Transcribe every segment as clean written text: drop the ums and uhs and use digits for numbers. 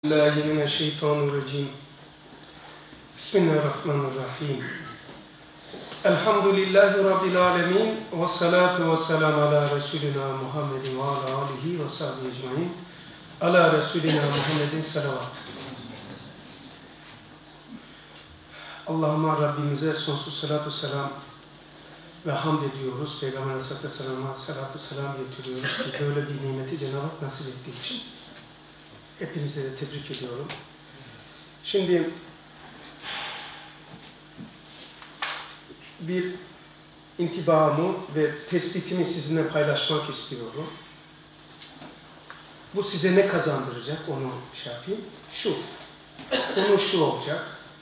Bismillahirrahmanirrahim. Bismillahirrahmanirrahim. Elhamdülillahi Rabbil alemin. Ve salatu ve selamu ala Resulina Muhammedin ve ala alihi ve sahbihi ecmaîn. Ala Resulina Muhammedin salavat. Allahümme Rabbimize sonsuz salatu selam ve hamd ediyoruz. Peygamber Aleyhisselatü Vesselam'a salatu selam getiriyoruz ki böyle bir nimeti Cenab-ı Hak nasip ettiği için. Hepinize de tebrik ediyorum. Şimdi bir intibamı ve tespitimi sizinle paylaşmak istiyorum. Bu size ne kazandıracak onu şey yapayım. Konu şu olacak.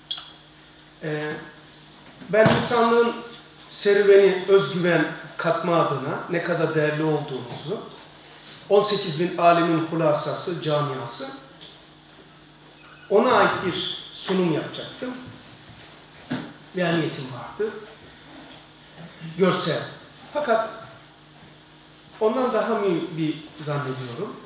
Ben insanlığın serüveni özgüven katma adına ne kadar değerli olduğumuzu 18.000 alemin hulasası, camiası, ona ait bir sunum yapacaktım. Bir niyetim vardı. Görsel. Fakat ondan daha mühim bir zannediyorum.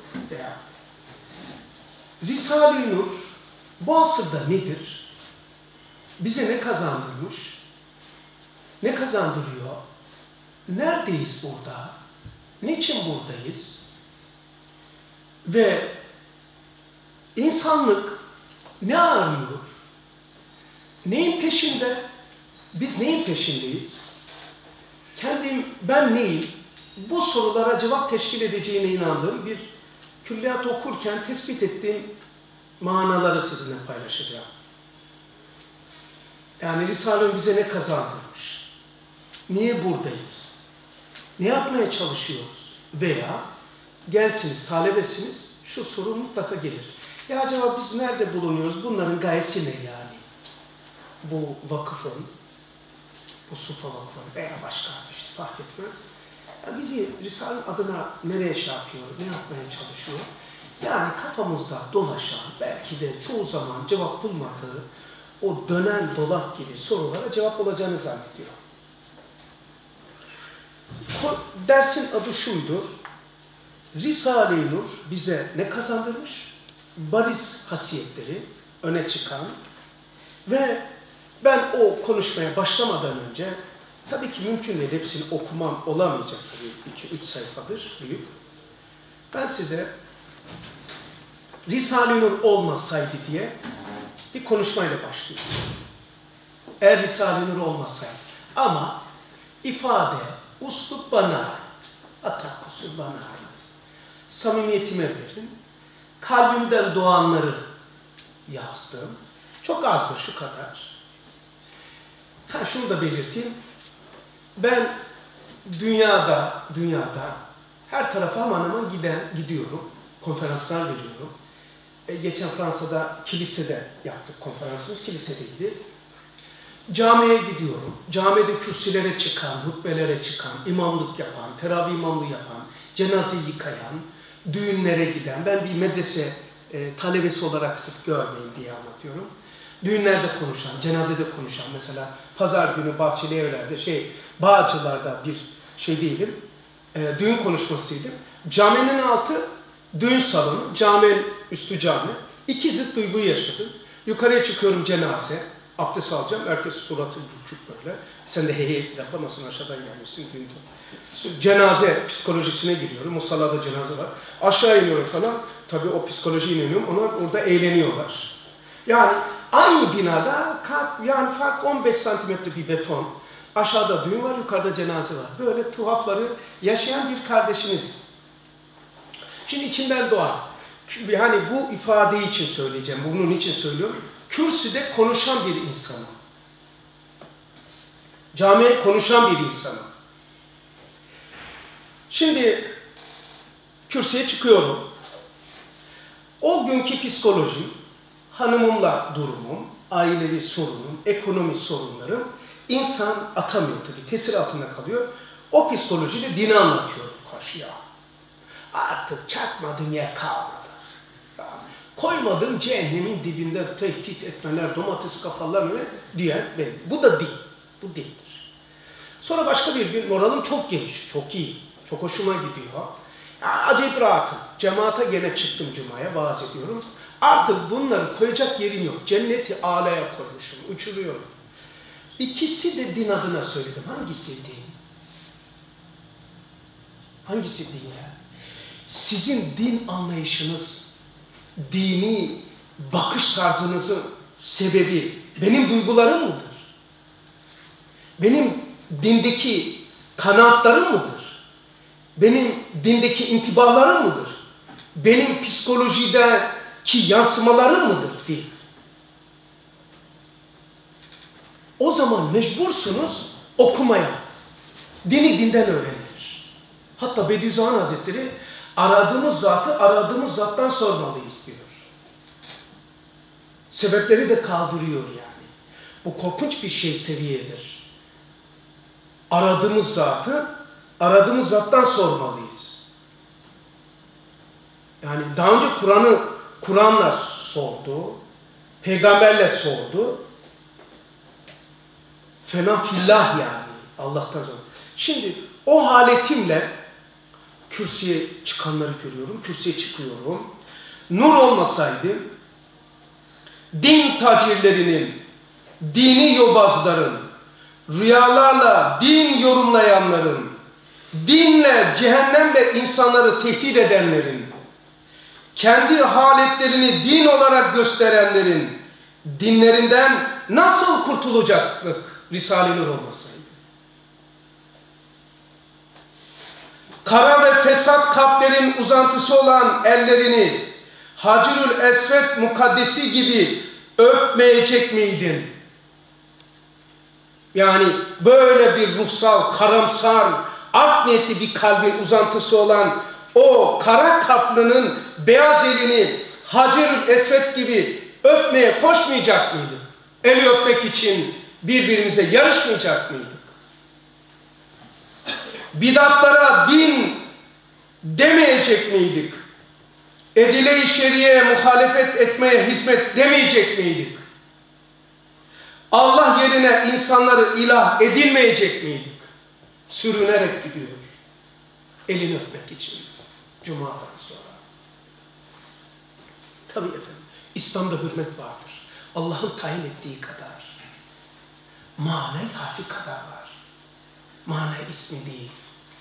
Risale-i Nur bu asırda nedir? Bize ne kazandırmış? Ne kazandırıyor? Neredeyiz burada? Niçin buradayız? Ve insanlık ne arıyor? Neyin peşinde? Biz neyin peşindeyiz? Ben neyim? Bu sorulara cevap teşkil edeceğine inandığım bir külliyat okurken tespit ettiğim manaları sizinle paylaşacağım. Yani Risale-i bize ne kazandırmış? Niye buradayız? Ne yapmaya çalışıyoruz? Veya gelsiniz, talebesiniz, şu soru mutlaka gelir. Ya acaba biz nerede bulunuyoruz? Bunların gayesi ne yani? Bu vakıfın, bu Sufa Vakfı'nın veya başka işte fark etmez. Ya bizi Risale adına nereye şey yapıyor, ne yapmaya çalışıyor? Yani kafamızda dolaşan, belki de çoğu zaman cevap bulmadığı o dönen dolap gibi sorulara cevap olacağını zannediyor. Dersin adı şuydu. Risale-i Nur bize ne kazandırmış? Bariz hasiyetleri öne çıkan ve ben o konuşmaya başlamadan önce tabii ki mümkün değil, hepsini okumam olamayacak tabii 2-3 sayfadır büyük. Ben size Risale-i Nur olmasaydı diye bir konuşmayla başlıyorum. Eğer Risale-i Nur olmasaydı. Ama ifade, uslup bana ait. Hata, kusur bana ait. Samimiyetime verin. Kalbimden doğanları yazdım. Çok azdır, şu kadar. Şunu da belirteyim. Ben dünyada her tarafa hemen hemen gidiyorum. Konferanslar veriyorum. Geçen Fransa'da kilisede yaptık konferansımız. Kilisedeydi. Camiye gidiyorum. Camide kürsülere çıkan, hutbelere çıkan, imamlık yapan, teravih imamlığı yapan, cenaze yıkayan, düğünlere giden, ben bir medrese talebesi olarak sırf görmeyin diye anlatıyorum. Düğünlerde konuşan, cenazede konuşan, mesela pazar günü Bahçeli Evler'de, Bağcılar'da bir değilim, düğün konuşmasıydı. Caminin altı düğün salonu, caminin üstü cami. İki zıt duyguyu yaşadım. Yukarıya çıkıyorum cenaze, abdest alacağım, herkes suratı burçuk böyle. Sen de hey yapamazsın, aşağıdan gelmişsin düğünde. Cenaze psikolojisine giriyorum, musallada cenaze var. Aşağı iniyorum falan, tabii o psikolojiye iniyorum, onlar orada eğleniyorlar. Yani aynı binada, yani fark 15 santimetre bir beton. Aşağıda düğün var, yukarıda cenaze var. Böyle tuhafları yaşayan bir kardeşimiz. Şimdi içinden doğar. Yani bu ifadeyi için söyleyeceğim, bunun için söylüyorum. Kürsüde konuşan bir insanım. Camiye konuşan bir insanım. Şimdi kürsüye çıkıyorum. O günkü psikolojim, hanımımla durumum, ailevi sorunum, ekonomi sorunlarım, insan atamıyor tabii, tesir altında kalıyor. O psikolojiyle dini anlatıyorum karşıya. Artık çarpmadığım yer kalmadı. Koymadığım cehennemin dibinde tehdit etmeler, domates kafalar diye benim. Bu da din. Bu dindir. Sonra başka bir gün moralim çok geniş, çok iyi, çok hoşuma gidiyor. Yani acayip rahatım. Cemaate gene çıktım Cuma'ya, vaaz ediyorum. Artık bunları koyacak yerim yok. Cenneti alaya koymuşum, uçuruyorum. İkisi de din adına söyledim. Hangisi din? Hangisi din ya? Sizin din anlayışınız, dini bakış tarzınızın sebebi benim duygularım mıdır? Benim dindeki kanaatlarım mıdır? Benim dindeki intibalarım mıdır? Benim psikolojideki yansımalarım mıdır? Değil. O zaman mecbursunuz okumaya. Dini dinden öğrenilir. Hatta Bediüzzaman Hazretleri aradığımız zatı aradığımız zattan sormalıyız diyor. Sebepleri de kaldırıyor yani. Bu korkunç bir şey seviyedir. Aradığımız zatı aradığımız zattan sormalıyız. Yani daha önce Kur'an'la sordu, peygamberle sordu. Fena fillah yani. Allah'tan sonra. Şimdi o haletimle kürsüye çıkanları görüyorum. Kürsüye çıkıyorum. Nur olmasaydı din tacirlerinin, dini yobazların, rüyalarla din yorumlayanların, dinle, cehennemle insanları tehdit edenlerin, kendi haletlerini din olarak gösterenlerin dinlerinden nasıl kurtulacaktık Risale-i Nur olmasaydı? Kara ve fesat kalplerin uzantısı olan ellerini Hacerül Esved mukaddesi gibi öpmeyecek miydin? Yani böyle bir ruhsal, karamsar, art niyetli bir kalbin uzantısı olan o kara kaplının beyaz elini Hacerül Esved gibi öpmeye koşmayacak mıydık? Eli öpmek için birbirimize yarışmayacak mıydık? Bidatlara din demeyecek miydik? Edile-i şeriye muhalefet etmeye hizmet demeyecek miydik? Allah yerine insanları ilah edinmeyecek miydik? Sürünerek gidiyor. Elini öpmek için. Cuma'dan sonra. Tabii efendim. İslam'da hürmet vardır. Allah'ın tayin ettiği kadar. Mane harfi kadar var. Mane ismi değil.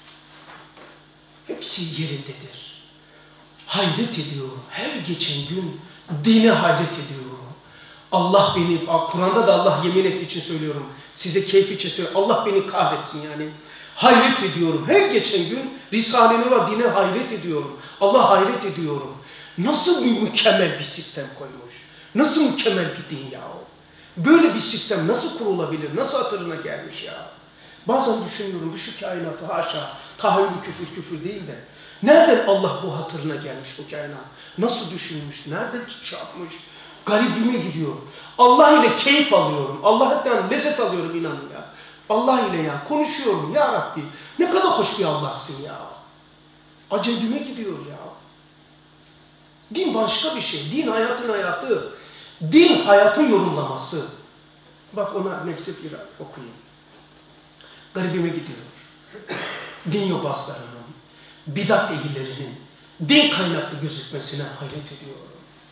Hepsi yerindedir. Hayret ediyorum. Her geçen gün dine hayret ediyorum. Allah beni, Kur'an'da da Allah yemin ettiği için söylüyorum. Size keyif için söylüyorum. Allah beni kahretsin yani. Hayret ediyorum. Her geçen gün Risale-i Nur'a, dine hayret ediyorum. Allah hayret ediyorum. Nasıl bir mükemmel bir sistem koymuş? Nasıl mükemmel bir din ya o? Böyle bir sistem nasıl kurulabilir? Nasıl hatırına gelmiş ya? Bazen düşünüyorum bu şu kainatı haşa, tahayyül küfür değil de nereden Allah bu hatırına gelmiş bu kainat? Nasıl düşünmüş? Nereden şey yapmış? Garibime gidiyor. Allah ile keyif alıyorum. Allah'tan lezzet alıyorum inanın ya. Allah ile ya konuşuyorum ya Rabbi. Ne kadar hoş bir Allah'sın ya. Acayibime gidiyor ya. Din başka bir şey. Din hayatın hayatı. Din hayatın yorumlaması. Bak ona nefsi bir okuyayım. Garibime gidiyor. Din yobazlarının, bidat ehillerinin din kaynaklı gözükmesine hayret ediyorum.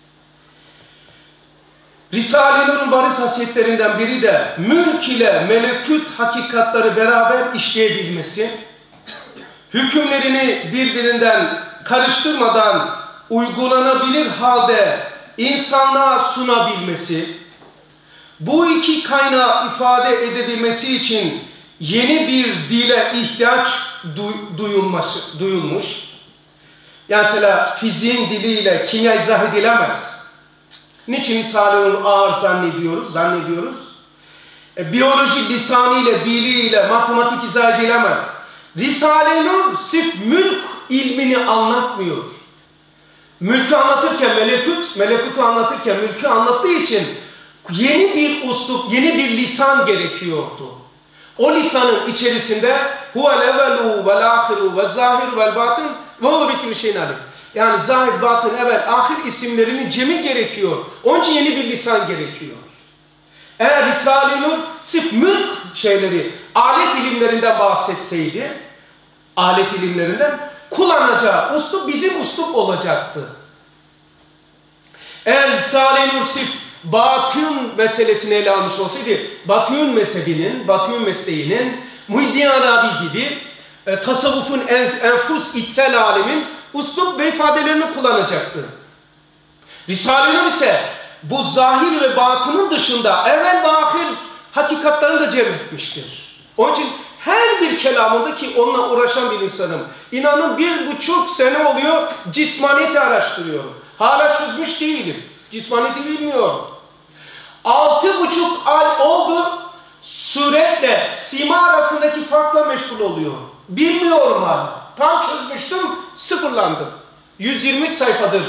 Risale-i Nur'un bariz hasiyetlerinden biri de mülk ile melekut hakikatları beraber işleyebilmesi, hükümlerini birbirinden karıştırmadan uygulanabilir halde insanlığa sunabilmesi, bu iki kaynağı ifade edebilmesi için yeni bir dile ihtiyaç duyulmuş. Yani mesela fiziğin diliyle kimya izah edilemez. Niçin Risale-i Nur ağır zannediyoruz? Biyoloji lisanıyla, diliyle matematik izah edilemez. Risale-i Nur sırf mülk ilmini anlatmıyor. Mülkü anlatırken melekutu anlatırken mülkü anlattığı için yeni bir uslup, yeni bir lisan gerekiyordu. O lisanın içerisinde huvel evvelu vel ahiru vel zahir vel batın ve huve bi kulli şeyin alim. Yani zahir, batın, evvel, ahir isimlerinin cemi gerekiyor. Onun için yeni bir lisan gerekiyor. Eğer Risale-i Nur sırf mülk şeyleri, alet ilimlerinden bahsetseydi, alet ilimlerinden kullanacağı uslup bizim uslup olacaktı. Eğer Risale-i Nur sırf batın meselesini ele almış olsaydı, batın mezhebinin, batın mesleğinin, Muhyiddin Arabi gibi tasavvufun enfus içsel alemin uslup ve ifadelerini kullanacaktı. Risale-i Nur ise bu zahir ve batının dışında evvel ve ahir hakikatlerini de cem etmiştir. Onun için her bir kelamında, ki onunla uğraşan bir insanım, inanın 1,5 sene oluyor cismaniyeti araştırıyorum. Hala çözmüş değilim. Cismaniyeti bilmiyorum. 6,5 ay oldu suretle sima arasındaki farkla meşgul oluyor. Bilmiyorum hala. Tam çözmüştüm, sıfırlandım. 123 sayfadır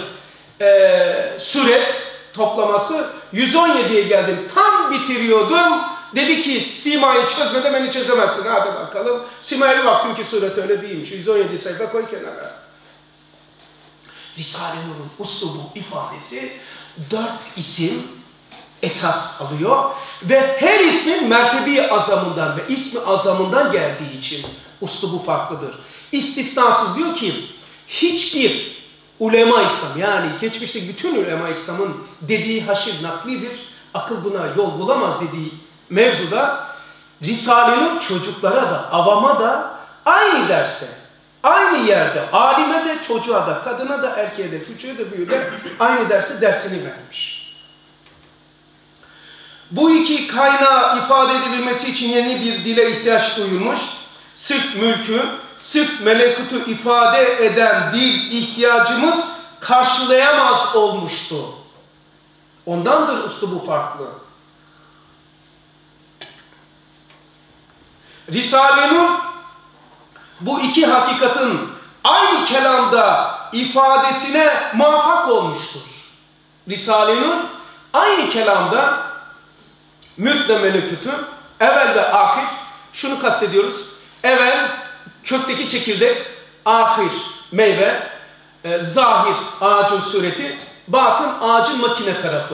suret toplaması. 117'ye geldim. Tam bitiriyordum. Dedi ki simayı çözmeden beni çözemezsin. Hadi bakalım. Simaya bir baktım ki suret öyle değilmiş. 117 sayfa koy kenara. Risale-i Nur'un uslubu, ifadesi 4 isim esas alıyor ve her ismin mertebi azamından ve ismi azamından geldiği için uslubu farklıdır. İstisnasız diyor ki hiçbir ulema İslam, yani geçmişteki bütün ulema İslam'ın dediği haşir naklidir, akıl buna yol bulamaz dediği mevzuda Risale-i Nur çocuklara da, avama da aynı derste, aynı yerde, alime de, çocuğa da, kadına da, erkeğe de, küçüğe de, büyüğe de aynı derste dersini vermiş. Bu iki kaynağı ifade edebilmesi için yeni bir dile ihtiyaç duyulmuş. Sırf mülkü, sırf melekutu ifade eden dil ihtiyacımız karşılayamaz olmuştu. Ondandır uslubu farklı. Risale-i Nur bu iki hakikatin aynı kelamda ifadesine muvaffak olmuştur. Risale-i Nur aynı kelamda mülk ve melekutü, evvel ve ahir, şunu kastediyoruz. Evvel kökteki çekirdek, ahir meyve, zahir ağacın sureti, batın ağacın makine tarafı.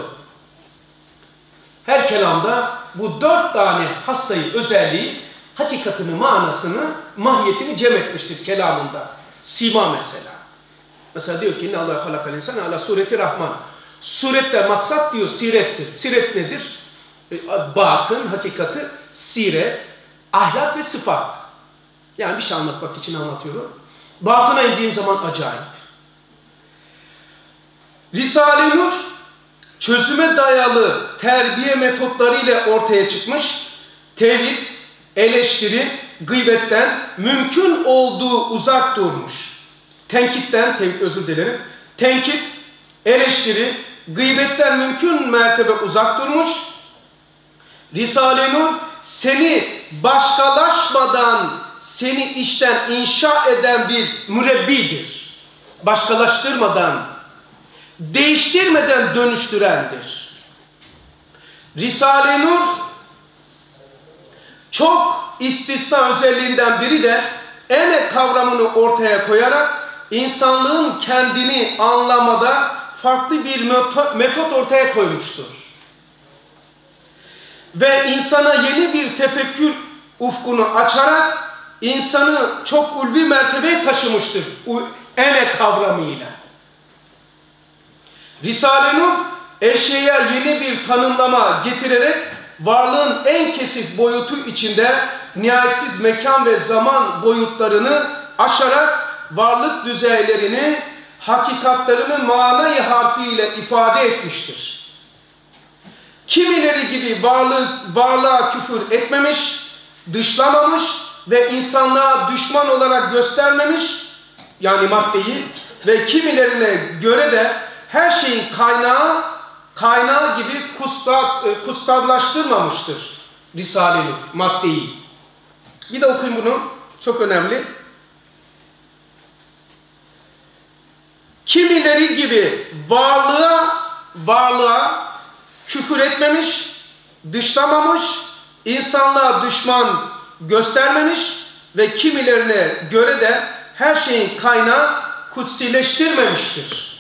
Her kelamda bu 4 tane hassayı, özelliği, hakikatini, manasını, mahiyetini cem etmiştir kelamında. Sima mesela. Mesela diyor ki Allah halakal insan ala sureti rahman. Surette maksat diyor sirettir. Siret nedir? Batın, hakikati, siret, ahlak ve sıfat. Yani bir şey anlatmak için anlatıyorum. Batına indiğin zaman acayip. Risale-i Nur çözüme dayalı terbiye metotlarıyla ortaya çıkmış, tevhid, eleştiri, gıybetten mümkün olduğu uzak durmuş. Tenkitten, tevhid özür dilerim, tenkit, eleştiri, gıybetten mümkün mertebe uzak durmuş. Risale-i Nur seni başkalaşmadan seni içten inşa eden bir mürebbidir. Başkalaştırmadan, değiştirmeden dönüştürendir. Risale-i Nur çok istisna özelliğinden biri de ene kavramını ortaya koyarak insanlığın kendini anlamada farklı bir metot ortaya koymuştur. Ve insana yeni bir tefekkür ufkunu açarak insanı çok ulvi mertebeye taşımıştır ene kavramıyla. Risale-i Nur eşyaya yeni bir tanımlama getirerek varlığın en kesif boyutu içinde nihayetsiz mekan ve zaman boyutlarını aşarak varlık düzeylerini, hakikatlerini manayı harfiyle ifade etmiştir. Kimileri gibi varlığa küfür etmemiş, dışlamamış ve insanlığa düşman olarak göstermemiş, yani maddeyi, ve kimilerine göre de her şeyin kaynağı gibi kustadlaştırmamıştır Risale-i Nur, maddeyi. Bir de okuyun bunu, çok önemli. Kimileri gibi varlığa küfür etmemiş, dışlamamış, insanlığa düşman göstermemiş ve kimilerine göre de her şeyin kaynağı kutsileştirmemiştir.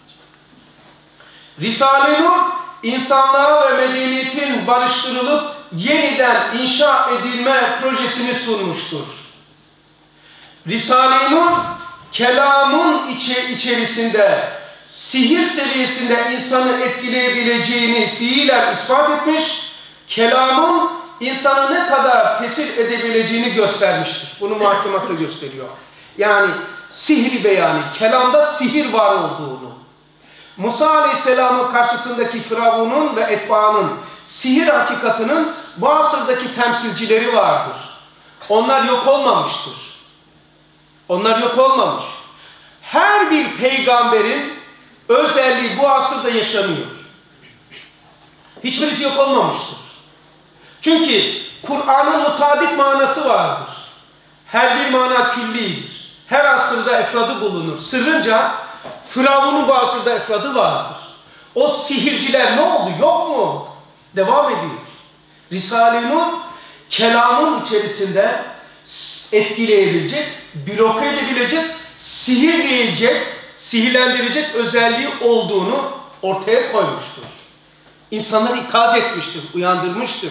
Risale-i Nur, insanlığa ve medeniyetin barıştırılıp yeniden inşa edilme projesini sunmuştur. Risale-i Nur, kelamın içerisinde sihir seviyesinde insanı etkileyebileceğini fiilen ispat etmiş, kelamın insanı ne kadar tesir edebileceğini göstermiştir. Bunu muhakkematta gösteriyor. Yani sihri beyanı, kelamda sihir var olduğunu. Musa Aleyhisselam'ın karşısındaki Firavun'un ve etbaanın sihir hakikatinin bu asırdaki temsilcileri vardır. Onlar yok olmamıştır. Onlar yok olmamış. Her bir peygamberin özelliği bu asırda yaşanıyor. Hiçbirisi yok olmamıştır. Çünkü Kur'an'ın mutadit manası vardır. Her bir mana küllidir. Her asırda efradı bulunur. Sırrınca Firavun'un bu asırda efradı vardır. O sihirciler ne oldu? Yok mu? Devam ediyor. Risale-i Nur kelamın içerisinde etkileyebilecek, bloke edebilecek, sihirleyecek, sihirlendirecek özelliği olduğunu ortaya koymuştur. İnsanları ikaz etmiştir, uyandırmıştır.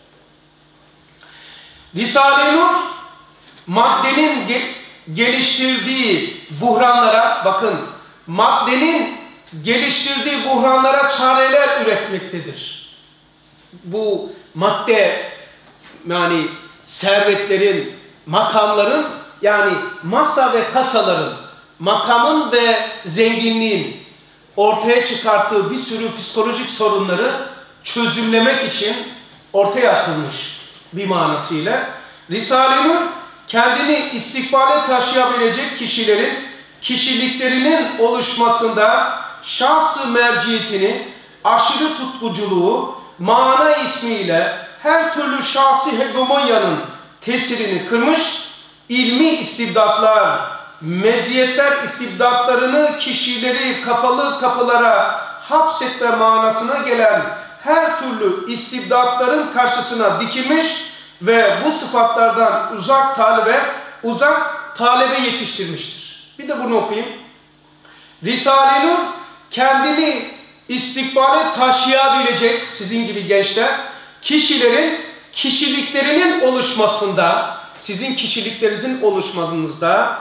Risale-i Nur maddenin geliştirdiği buhranlara, bakın, maddenin geliştirdiği buhranlara çareler üretmektedir. Bu madde, yani servetlerin, makamların, yani masa ve kasaların, makamın ve zenginliğin ortaya çıkarttığı bir sürü psikolojik sorunları çözümlemek için ortaya atılmış bir manasıyla. Risale-i Nur kendini istikbale taşıyabilecek kişilerin kişiliklerinin oluşmasında şahs-ı merciyetini, aşırı tutkuculuğu, mana ismiyle her türlü şahsi hegemonyanın tesirini kırmış, ilmi istibdatlar, meziyetler istibdatlarını kişileri kapalı kapılara hapsetme manasına gelen her türlü istibdatların karşısına dikilmiş ve bu sıfatlardan uzak talebe yetiştirmiştir. Bir de bunu okuyayım. Risale-i Nur kendini istikbale taşıyabilecek, sizin gibi gençler, kişilerin kişiliklerinin oluşmasında, sizin kişiliklerinizin oluşmanızda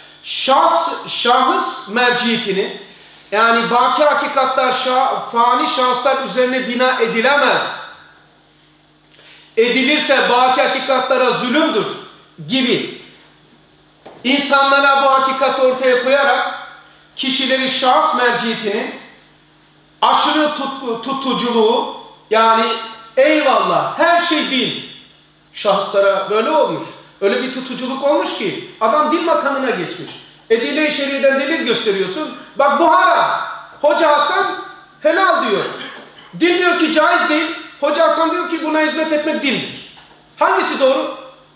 şahıs merciyetini, yani baki hakikatler fani şahıslar üzerine bina edilemez. Edilirse baki hakikatlara zulümdür gibi insanlara bu hakikati ortaya koyarak kişileri şahıs merciyetini, aşırı tutuculuğu, yani eyvallah her şey din. Şahıslara böyle olmuş. Öyle bir tutuculuk olmuş ki adam din makamına geçmiş. Edile-i şeriden delil gösteriyorsun. Bak bu haram. Hoca Hasan helal diyor. Din diyor ki caiz değil. Hoca Hasan diyor ki buna hizmet etmek dindir. Hangisi doğru?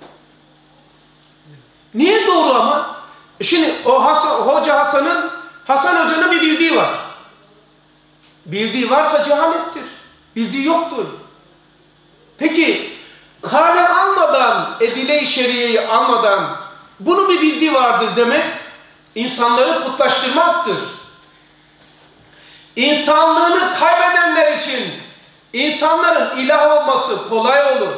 Niye doğru ama? Şimdi o Hoca Hasan Hoca'nın bir bildiği var. Bildiği varsa cehalettir. Bildiği yoktur. Peki kale almadan, edile-i şeriyeyi almadan bunun bir bildiği vardır demek insanları putlaştırmaktır. İnsanlığını kaybedenler için insanların ilah olması kolay olur.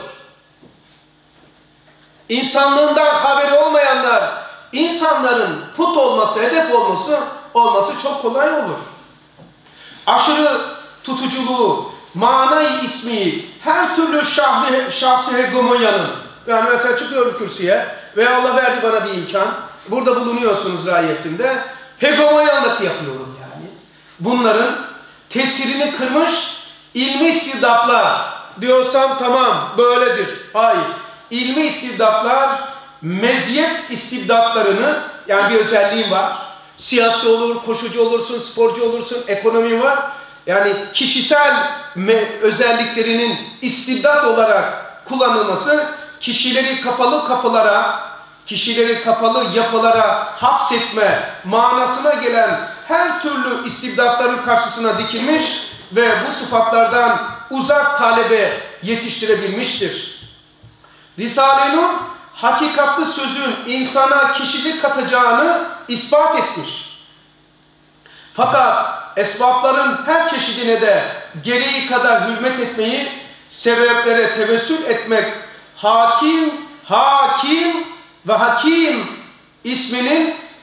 İnsanlığından haberi olmayanlar, insanların put olması, hedef olması çok kolay olur. Aşırı tutuculuğu, manayı ismi, her türlü şahsi hegemonyanın, yani mesela çıkıyorum kürsüye ve Allah verdi bana bir imkan, burada bulunuyorsunuz rahiyetimde, hegemonyanlık yapıyorum yani. Bunların tesirini kırmış ilmi istibdatlar diyorsam tamam böyledir. Hayır. İlmi istibdatlar, meziyet istibdatlarını, yani bir özelliğin var. Siyasi olur, koşucu olursun, sporcu olursun, ekonomi var. Yani kişisel özelliklerinin istibdat olarak kullanılması, kişileri kapalı kapılara, kişileri kapalı yapılara hapsetme manasına gelen her türlü istibdatların karşısına dikilmiş ve bu sıfatlardan uzak talebe yetiştirebilmiştir. Risale-i Nur, hakikatli sözün insana kişilik katacağını ispat etmiş. Fakat esbapların her çeşidine de gereği kadar hürmet etmeyi, sebeplere tevessül etmek, hakim ve hakim isminin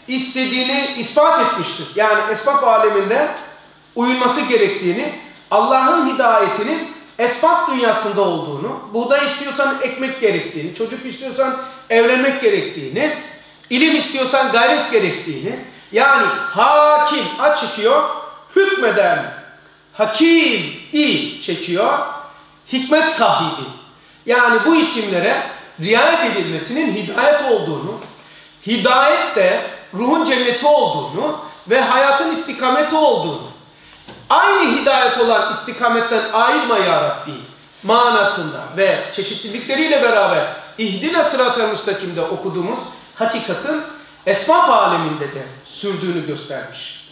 istediğini ispat etmiştir. Yani esbab aleminde uyulması gerektiğini, Allah'ın hidayetinin esbab dünyasında olduğunu, buğday istiyorsan ekmek gerektiğini, çocuk istiyorsan evlenmek gerektiğini, ilim istiyorsan gayret gerektiğini, yani hakim a çekiyor, hükmeden hakim i çekiyor, hikmet sahibi. Yani bu isimlere riayet edilmesinin hidayet olduğunu, hidayet de ruhun cenneti olduğunu ve hayatın istikameti olduğunu, aynı hidayet olan istikametten ayırma ya Rabbi manasında ve çeşitlilikleriyle beraber İhdine sırat-ı müstakimde okuduğumuz hakikatin esbab aleminde de sürdüğünü göstermiş.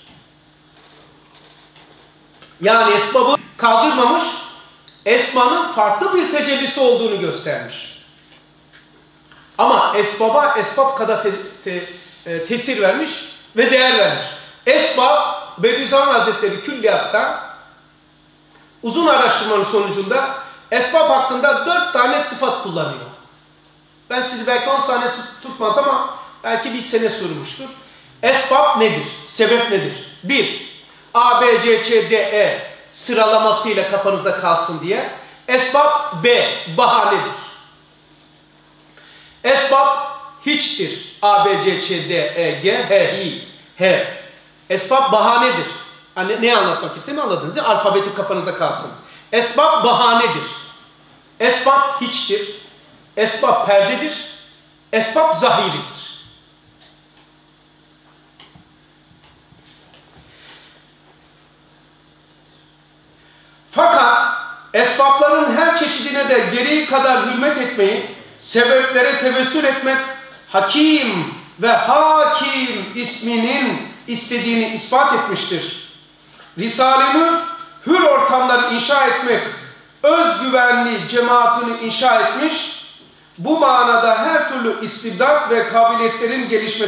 Yani esbabı kaldırmamış, esmanın farklı bir tecellisi olduğunu göstermiş. Ama esbaba esbab kadar tesir vermiş ve değer vermiş. Esbab, Bediüzzaman Hazretleri külliyatta uzun araştırmanın sonucunda esbab hakkında 4 tane sıfat kullanıyor. Ben sizi belki 10 saniye tutmaz ama belki bir sene sürmüştür. Esbab nedir? Sebep nedir? 1. A, B, C, Ç, D, E sıralamasıyla kafanızda kalsın diye. Esbab B. Bahanedir. Esbab hiçtir. A, B, C, Ç, D, E, G, H, I, H. Esbab bahanedir. Hani ne anlatmak istediğimi anladınız değil mi? Alfabeti kafanızda kalsın. Esbab bahanedir. Esbab hiçtir. Esbab perdedir. Esbab zahiridir. Fakat esbabların her çeşidine de gereği kadar hürmet etmeyi, sebeplere tevessül etmek, Hakim ve Hakim isminin istediğini ispat etmiştir. Risale-i Nur, hür ortamları inşa etmek, özgüvenli cemaatini inşa etmiş, bu manada her türlü istibdat ve kabiliyetlerin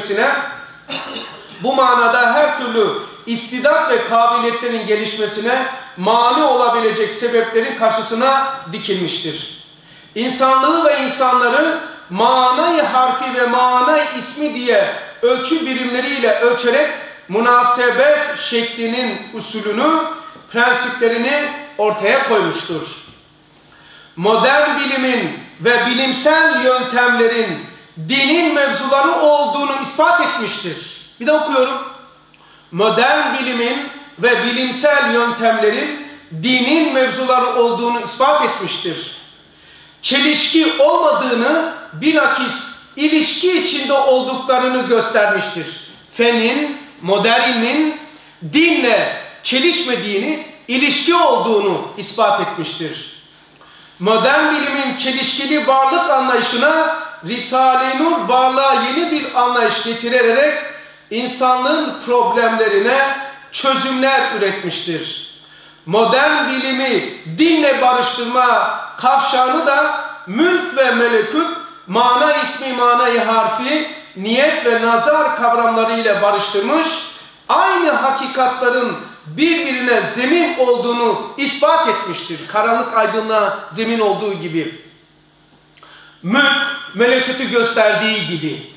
gelişmesine mani olabilecek sebeplerin karşısına dikilmiştir. İnsanlığı ve insanları manayı harfi ve manayı ismi diye ölçü birimleriyle ölçerek münasebet şeklinin usulünü, prensiplerini ortaya koymuştur. Modern bilimin ve bilimsel yöntemlerin dinin mevzuları olduğunu ispat etmiştir. Bir de okuyorum. Modern bilimin ve bilimsel yöntemlerin dinin mevzuları olduğunu ispat etmiştir. Çelişki olmadığını, bilakis ilişki içinde olduklarını göstermiştir. Fenin, modern ilmin dinle çelişmediğini, ilişki olduğunu ispat etmiştir. Modern bilimin çelişkili varlık anlayışına Risale-i Nur varlığa yeni bir anlayış getirerek insanlığın problemlerine çözümler üretmiştir. Modern bilimi dinle barıştırma kavşağını da mülk ve melekut, mana ismi, manayı harfi, niyet ve nazar kavramlarıyla barıştırmış, aynı hakikatların birbirine zemin olduğunu ispat etmiştir. Karanlık aydınlığa zemin olduğu gibi, mülk melekutu gösterdiği gibi.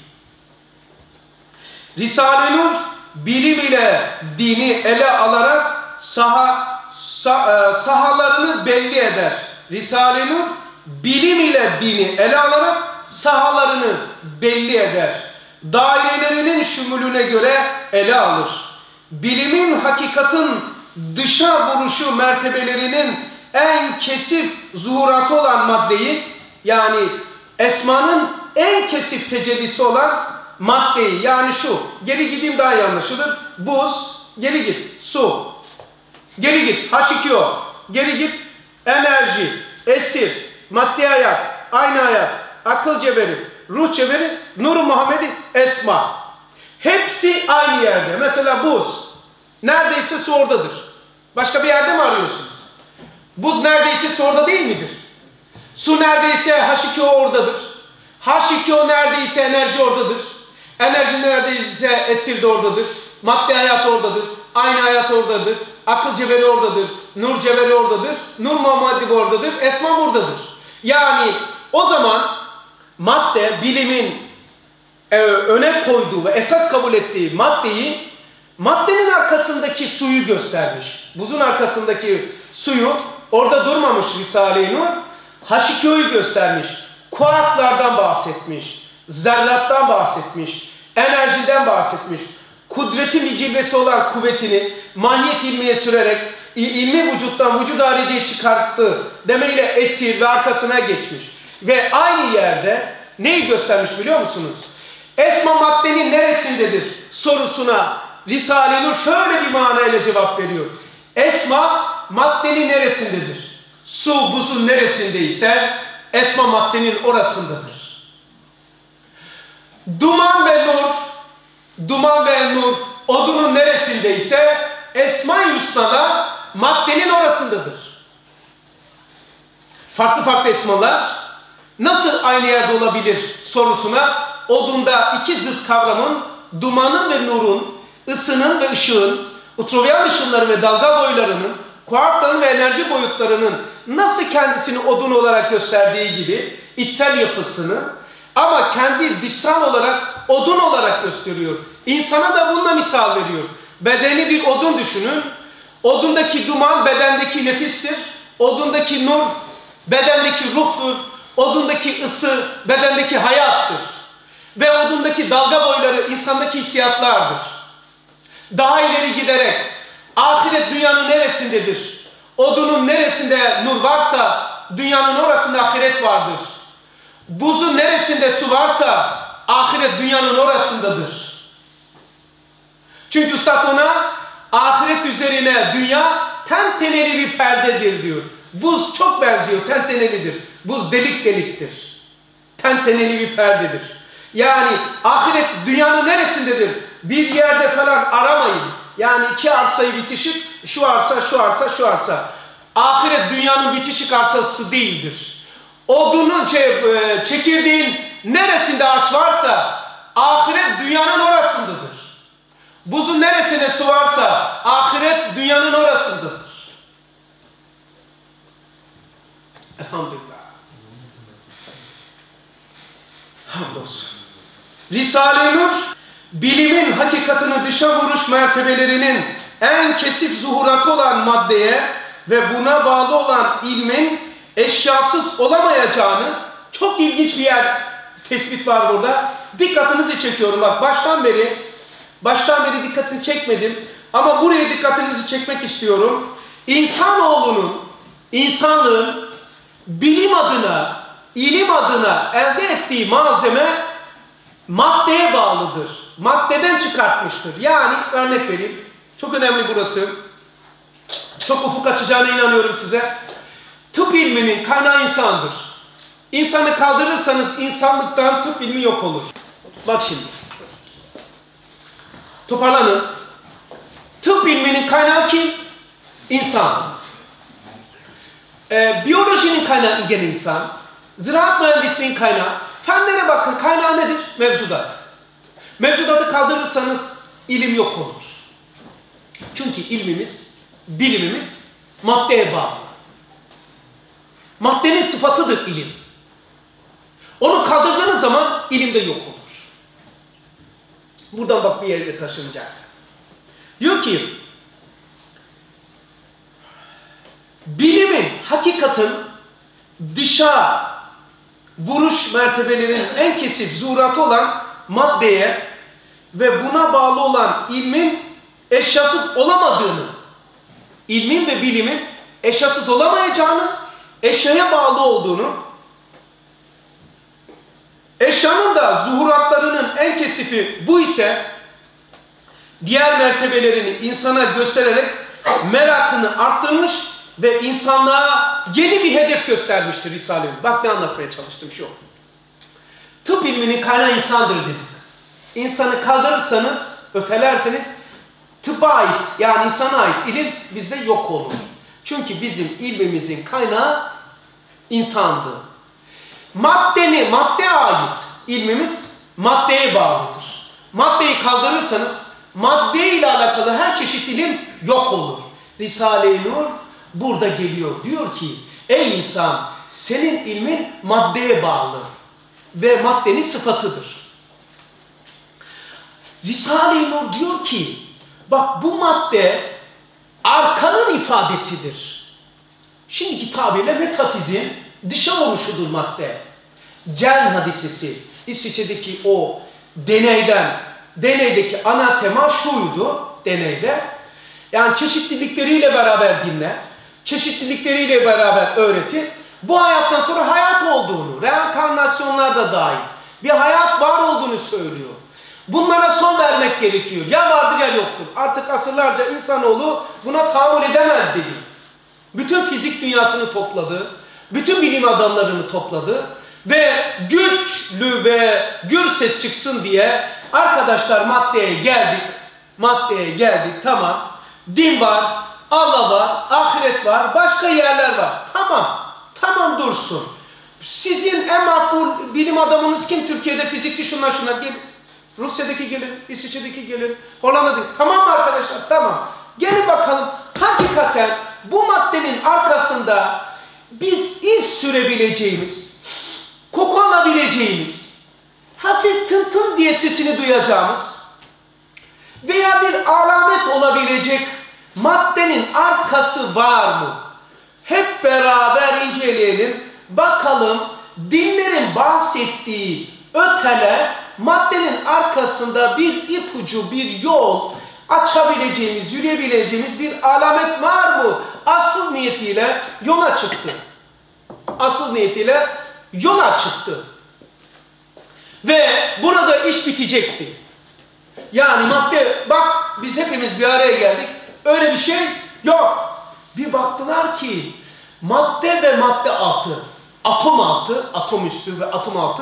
Risale-i Nur bilim ile dini ele alarak sahalarını belli eder. Risale-i Nur bilim ile dini ele alarak sahalarını belli eder. Dairelerinin şumulüne göre ele alır. Bilimin hakikatin dışa vuruşu mertebelerinin en kesif zuhuratı olan maddeyi, yani esmanın en kesif tecellisi olan maddeyi, yani şu, geri gideyim daha iyi anlaşılır, buz, geri git, su, geri git, H2O, geri git, enerji, esir, maddi hayat, aynı hayat, akıl cevheri, ruh cevheri, Nur-u Muhammedi, esma. Hepsi aynı yerde. Mesela buz, neredeyse su oradadır. Başka bir yerde mi arıyorsunuz? Buz neredeyse su orada değil midir? Su neredeyse H2O oradadır. H2O neredeyse enerji oradadır. Enerji neredeyse esir de oradadır. Maddi hayat oradadır. Aynı hayat oradadır. Akıl cevheri oradadır. Nur cevheri oradadır. Nur Muhammedi oradadır. Esma buradadır. Yani o zaman madde bilimin öne koyduğu ve esas kabul ettiği maddeyi, maddenin arkasındaki suyu göstermiş. Buzun arkasındaki suyu orada durmamış Risale-i Nur. H2O'yu göstermiş. Kuarklardan bahsetmiş. Zerrattan bahsetmiş. Enerjiden bahsetmiş. Kudretin bir cilvesi olan kuvvetini mahiyet ilmiye sürerek ilmi vücuttan vücud hariciye çıkarttı demeyle esir ve arkasına geçmiş. Ve aynı yerde neyi göstermiş biliyor musunuz? Esma maddenin neresindedir sorusuna Risale-i Nur şöyle bir manayla cevap veriyor. Esma maddenin neresindedir? Su buzun neresindeyse esma maddenin orasındadır. Duman ve nur odunun neresindeyse Esma-i Hüsna'da maddenin orasındadır. Farklı farklı esmalar nasıl aynı yerde olabilir sorusuna odunda iki zıt kavramın, dumanın ve nurun, ısının ve ışığın, ultraviyan ışınları ve dalga boylarının, kuarkların ve enerji boyutlarının nasıl kendisini odun olarak gösterdiği gibi içsel yapısını ama kendi dışsal olarak odun olarak gösteriyor. İnsana da bununla misal veriyor. Bedeni bir odun düşünün. Odundaki duman bedendeki nefistir. Odundaki nur bedendeki ruhtur. Odundaki ısı bedendeki hayattır. Ve odundaki dalga boyları insandaki hissiyatlardır. Daha ileri giderek ahiret dünyanın neresindedir? Odunun neresinde nur varsa dünyanın orasında ahiret vardır. Buzun neresinde su varsa ahiret dünyanın orasındadır. Çünkü Üstad ona ahiret üzerine dünya tenteneli bir perdedir diyor. Buz çok benziyor, tentenelidir. Buz delik deliktir. Tenteneli bir perdedir. Yani ahiret dünyanın neresindedir? Bir yerde falan aramayın. Yani iki arsayı bitişik, şu arsa, şu arsa, şu arsa. Ahiret dünyanın bitişik arsası değildir. Odunun, çekirdeğin neresinde ağaç varsa ahiret dünyanın orasındadır. Buzun neresinde su varsa ahiret dünyanın orasındadır. Elhamdülillah. Hamdolsun. Risale-i Nur, bilimin hakikatini dışa vuruş mertebelerinin en kesif zuhuratı olan maddeye ve buna bağlı olan ilmin eşyasız olamayacağını, çok ilginç bir yer tespit var burada. Dikkatinizi çekiyorum. Bak baştan beri dikkatini çekmedim ama buraya dikkatinizi çekmek istiyorum. İnsanlığın bilim adına, ilim adına elde ettiği malzeme maddeye bağlıdır. Maddeden çıkartmıştır. Yani örnek vereyim. Çok önemli burası. Çok ufuk açacağına inanıyorum size. Tıp ilminin kaynağı insandır. İnsanı kaldırırsanız insanlıktan tıp ilmi yok olur. Bak şimdi. Toparlanın. Tıp ilminin kaynağı kim? İnsan. Biyolojinin kaynağı gene insan. Ziraat mühendisliğinin kaynağı. Fenlere bakın, kaynağı nedir? Mevcudat. Mevcudatı kaldırırsanız ilim yok olur. Çünkü bilimimiz maddeye bağlı. Maddenin sıfatıdır ilim. Onu kaldırdığınız zaman ilimde yok olur. Buradan bak bir yere taşınacak. Diyor ki, bilimin, hakikatin dışa vuruş mertebelerinin en kesif zuhuratı olan maddeye ve buna bağlı olan ilmin eşyasız olamadığını, ilmin ve bilimin eşyasız olamayacağını, eşyaya bağlı olduğunu, eşyanın da zuhuratlarının en kesifi bu ise diğer mertebelerini insana göstererek merakını arttırmış ve insanlığa yeni bir hedef göstermiştir Risale-i Nur. Bak ne anlatmaya çalıştım şu. Tıp ilminin kaynağı insandır dedik. İnsanı kaldırırsanız, ötelerseniz tıbba ait yani insana ait ilim bizde yok olur. Çünkü bizim ilmimizin kaynağı insandı. Maddeye ait ilmimiz maddeye bağlıdır. Maddeyi kaldırırsanız madde ile alakalı her çeşit ilim yok olur. Risale-i Nur burada geliyor. Diyor ki ey insan senin ilmin maddeye bağlı ve maddenin sıfatıdır. Risale-i Nur diyor ki, bak bu madde arkanın ifadesidir. Şimdiki tabirle metafizin dışa oluşudur madde. Cern hadisesi, İsviçre'deki o deneydeki ana tema şuydu deneyde. Yani çeşitlilikleriyle beraber dinle, çeşitlilikleriyle beraber öğreti, bu hayattan sonra hayat olduğunu, reenkarnasyonlar da dahil bir hayat var olduğunu söylüyor. Bunlara son vermek gerekiyor. Ya vardır ya yoktur. Artık asırlarca insanoğlu buna tahammül edemez dedi. Bütün fizik dünyasını topladı, bütün bilim adamlarını topladı ve güçlü ve gür ses çıksın diye arkadaşlar maddeye geldik, tamam. Din var, Allah var, ahiret var, başka yerler var. Tamam dursun. Sizin en makbul bilim adamınız kim Türkiye'de? Fizikçi şunlar gelin. Rusya'daki gelin, İsviçre'deki gelin, Hollanda'daki. Tamam mı arkadaşlar? Tamam. Gelin bakalım. Hakikaten bu maddenin arkasında biz iz sürebileceğimiz, koku alabileceğimiz, hafif tın diye sesini duyacağımız veya bir alamet olabilecek maddenin arkası var mı? Hep beraber inceleyelim. Bakalım dinlerin bahsettiği öteler maddenin arkasında bir ipucu, bir yol açabileceğimiz, yürüyebileceğimiz bir alamet var mı? Asıl niyetiyle yola çıktı. Ve burada iş bitecekti. Yani madde, bak biz hepimiz bir araya geldik. Öyle bir şey yok. Bir baktılar ki madde ve madde altı, atom altı, atom üstü ve atom altı,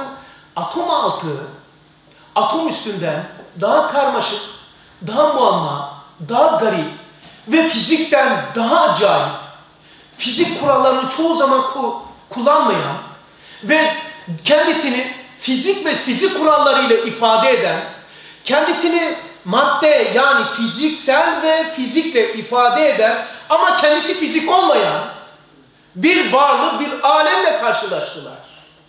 atom üstünden daha karmaşık, daha muamma, daha garip ve fizikten daha acayip, fizik kurallarını çoğu zaman kullanmayan ve kendisini fizik ve fizik kurallarıyla ifade eden, kendisini madde yani fiziksel ve fizikle ifade eden ama kendisi fizik olmayan bir varlık, bir alemle karşılaştılar.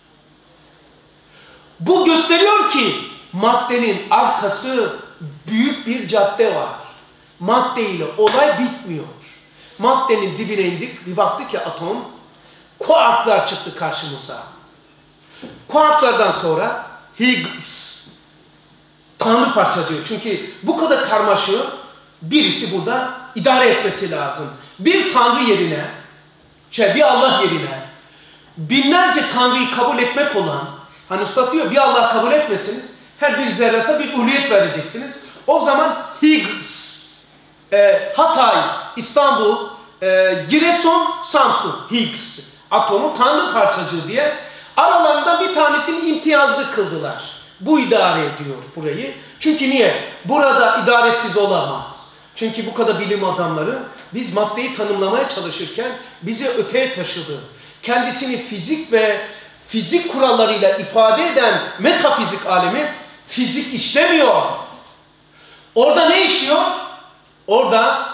Bu gösteriyor ki maddenin arkası büyük bir cadde var. Madde ile olay bitmiyor. Maddenin dibine indik, bir baktık ki atom, kuarklar çıktı karşımıza. Kuarklardan sonra Higgs, Tanrı parçacığı. Çünkü bu kadar karmaşığı birisi burada idare etmesi lazım. Bir Tanrı yerine, bir Allah yerine binlerce Tanrı'yı kabul etmek olan, hani Üstad diyor bir Allah kabul etmesiniz, her bir zerrata bir uluyet vereceksiniz. O zaman Higgs, Hatay, İstanbul, Giresun, Samsun, Higgs atomu Tanrı parçacığı diye aralarında bir tanesini imtiyazlı kıldılar. Bu idare ediyor burayı. Çünkü niye? Burada idaresiz olamaz. Çünkü bu kadar bilim adamları biz maddeyi tanımlamaya çalışırken bizi öteye taşıdı. Kendisini fizik ve fizik kurallarıyla ifade eden metafizik alemi fizik işlemiyor. Orada ne işliyor? Orada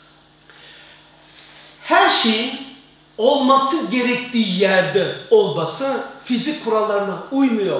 her şeyin olması gerektiği yerde olması fizik kurallarına uymuyor.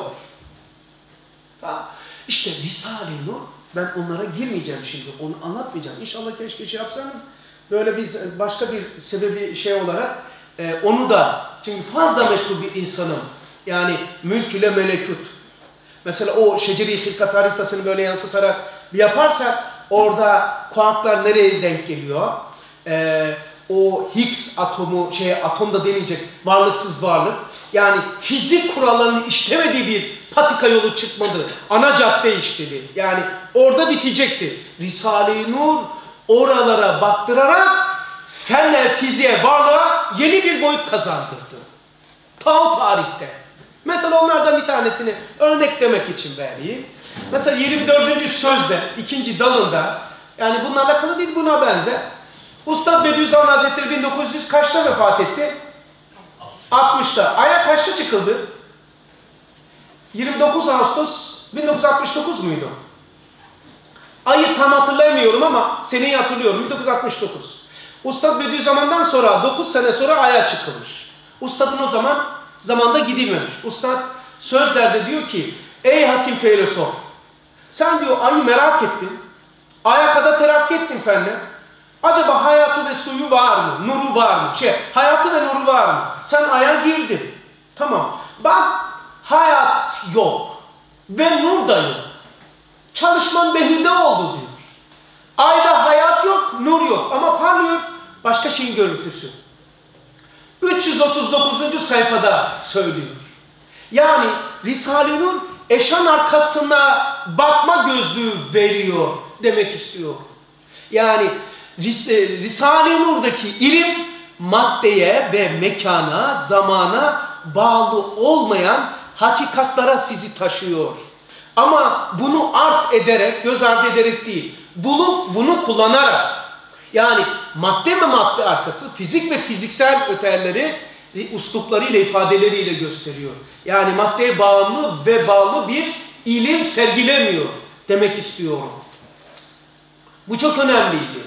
İşte Risale-i Nur, ben onlara girmeyeceğim şimdi, onu anlatmayacağım. İnşallah keşke şey yapsanız, böyle bir başka bir sebebi şey olarak onu da, çünkü fazla meşgul bir insanım. Yani mülk ile melekut. Mesela o şeceri hilkat haritasını böyle yansıtarak bir yaparsak, orada kuarklar nereye denk geliyor? O Higgs atomu, atom da demeyecek, varlıksız varlık. Yani fizik kurallarının işlemediği bir patika yolu çıkmadı. Ana cadde işledi. Yani orada bitecekti. Risale-i Nur oralara baktırarak fenle, fiziğe, varlığa yeni bir boyut kazandırdı. Ta o tarihte. Mesela onlardan bir tanesini örneklemek için vereyim. Mesela 24. sözde, 2. dalında, yani bununla alakalı değil, buna benzer. Ustad Bediüzzaman Hazretleri 1900 kaçta vefat etti? 60'ta. Aya kaçta çıkıldı? 29 Ağustos 1969 muydu? Ayı tam hatırlayamıyorum ama seneyi hatırlıyorum. 1969. Ustad Bediüzzaman'dan sonra 9 sene sonra Ay'a çıkılmış. Ustadın o zamanda gidilmemiş. Ustad sözlerde diyor ki, ey hakim filozof, Sen diyor ayı merak ettin. Aya kadar terakki ettin efendim. Acaba hayatı ve suyu var mı? Nuru var mı? Hayatı ve nuru var mı? Sen aya girdin. Tamam. Bak hayat yok. Ve nur da yok. Çalışman behude oldu diyor. Ayda hayat yok, nur yok. Ama parlıyor. Başka şeyin görüntüsü. 339. sayfada söylüyor. Yani Risale-i Nur eşan arkasına bakma gözlüğü veriyor demek istiyor. Yani Risale-i Nur'daki ilim maddeye ve mekana, zamana bağlı olmayan hakikatlara sizi taşıyor. Ama bunu art ederek, göz ardı ederek değil, bunu kullanarak, yani madde ve madde arkası, fizik ve fiziksel ötelleri üsluplarıyla, ifadeleriyle gösteriyor. Yani maddeye bağlı bir ilim sergilemiyor demek istiyorum. Bu çok önemliydi.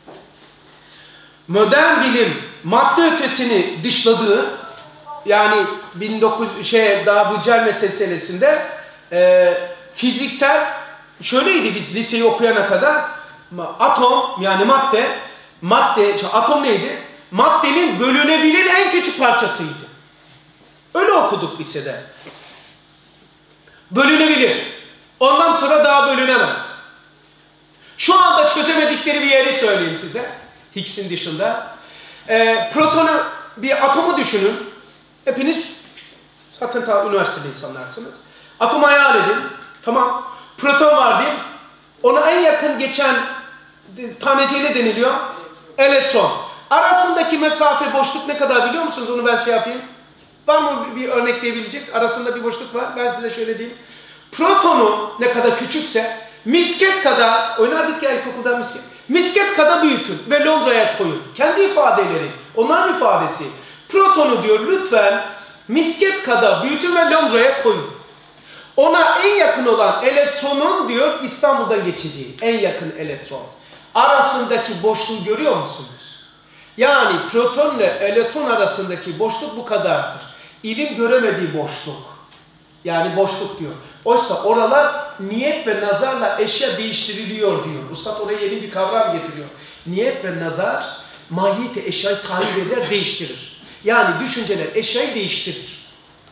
Modern bilim madde ötesini dışladığı, yani 1900 daha bu cel meselesinde fiziksel şöyleydi biz liseyi okuyana kadar, atom yani atom neydi? Maddenin bölünebilir en küçük parçasıydı. Öyle okuduk lisede. Bölünebilir. Ondan sonra daha bölünemez. Şu anda çözemedikleri bir yeri söyleyeyim size. Higgs'in dışında. Protonu, bir atomu düşünün. Hepiniz zaten ta üniversitede insanlarsınız. Atomu hayal edin. Tamam. Proton var diyeyim. Ona en yakın geçen taneciğe ne deniliyor? Elektron. Arasındaki mesafe, boşluk ne kadar biliyor musunuz? Onu ben şey yapayım. Var mı bir örnekleyebilecek? Arasında bir boşluk var. Ben size şöyle diyeyim. Protonu ne kadar küçükse, misket kadar, oynardık ya ilkokulda misket. Misket kadar büyütün ve Londra'ya koyun. Kendi ifadeleri, onların ifadesi. Protonu diyor lütfen misket kadar büyütün ve Londra'ya koyun. Ona en yakın olan elektronun diyor İstanbul'dan geçeceği en yakın elektron. Arasındaki boşluğu görüyor musunuz? Yani proton ile elektron arasındaki boşluk bu kadardır. İlim göremediği boşluk. Yani boşluk diyor. Oysa oralar niyet ve nazarla eşya değiştiriliyor diyor. Üstad oraya yeni bir kavram getiriyor. Niyet ve nazar mahiyeti eşyayı tahrip eder, değiştirir. Yani düşünceler eşyayı değiştirir.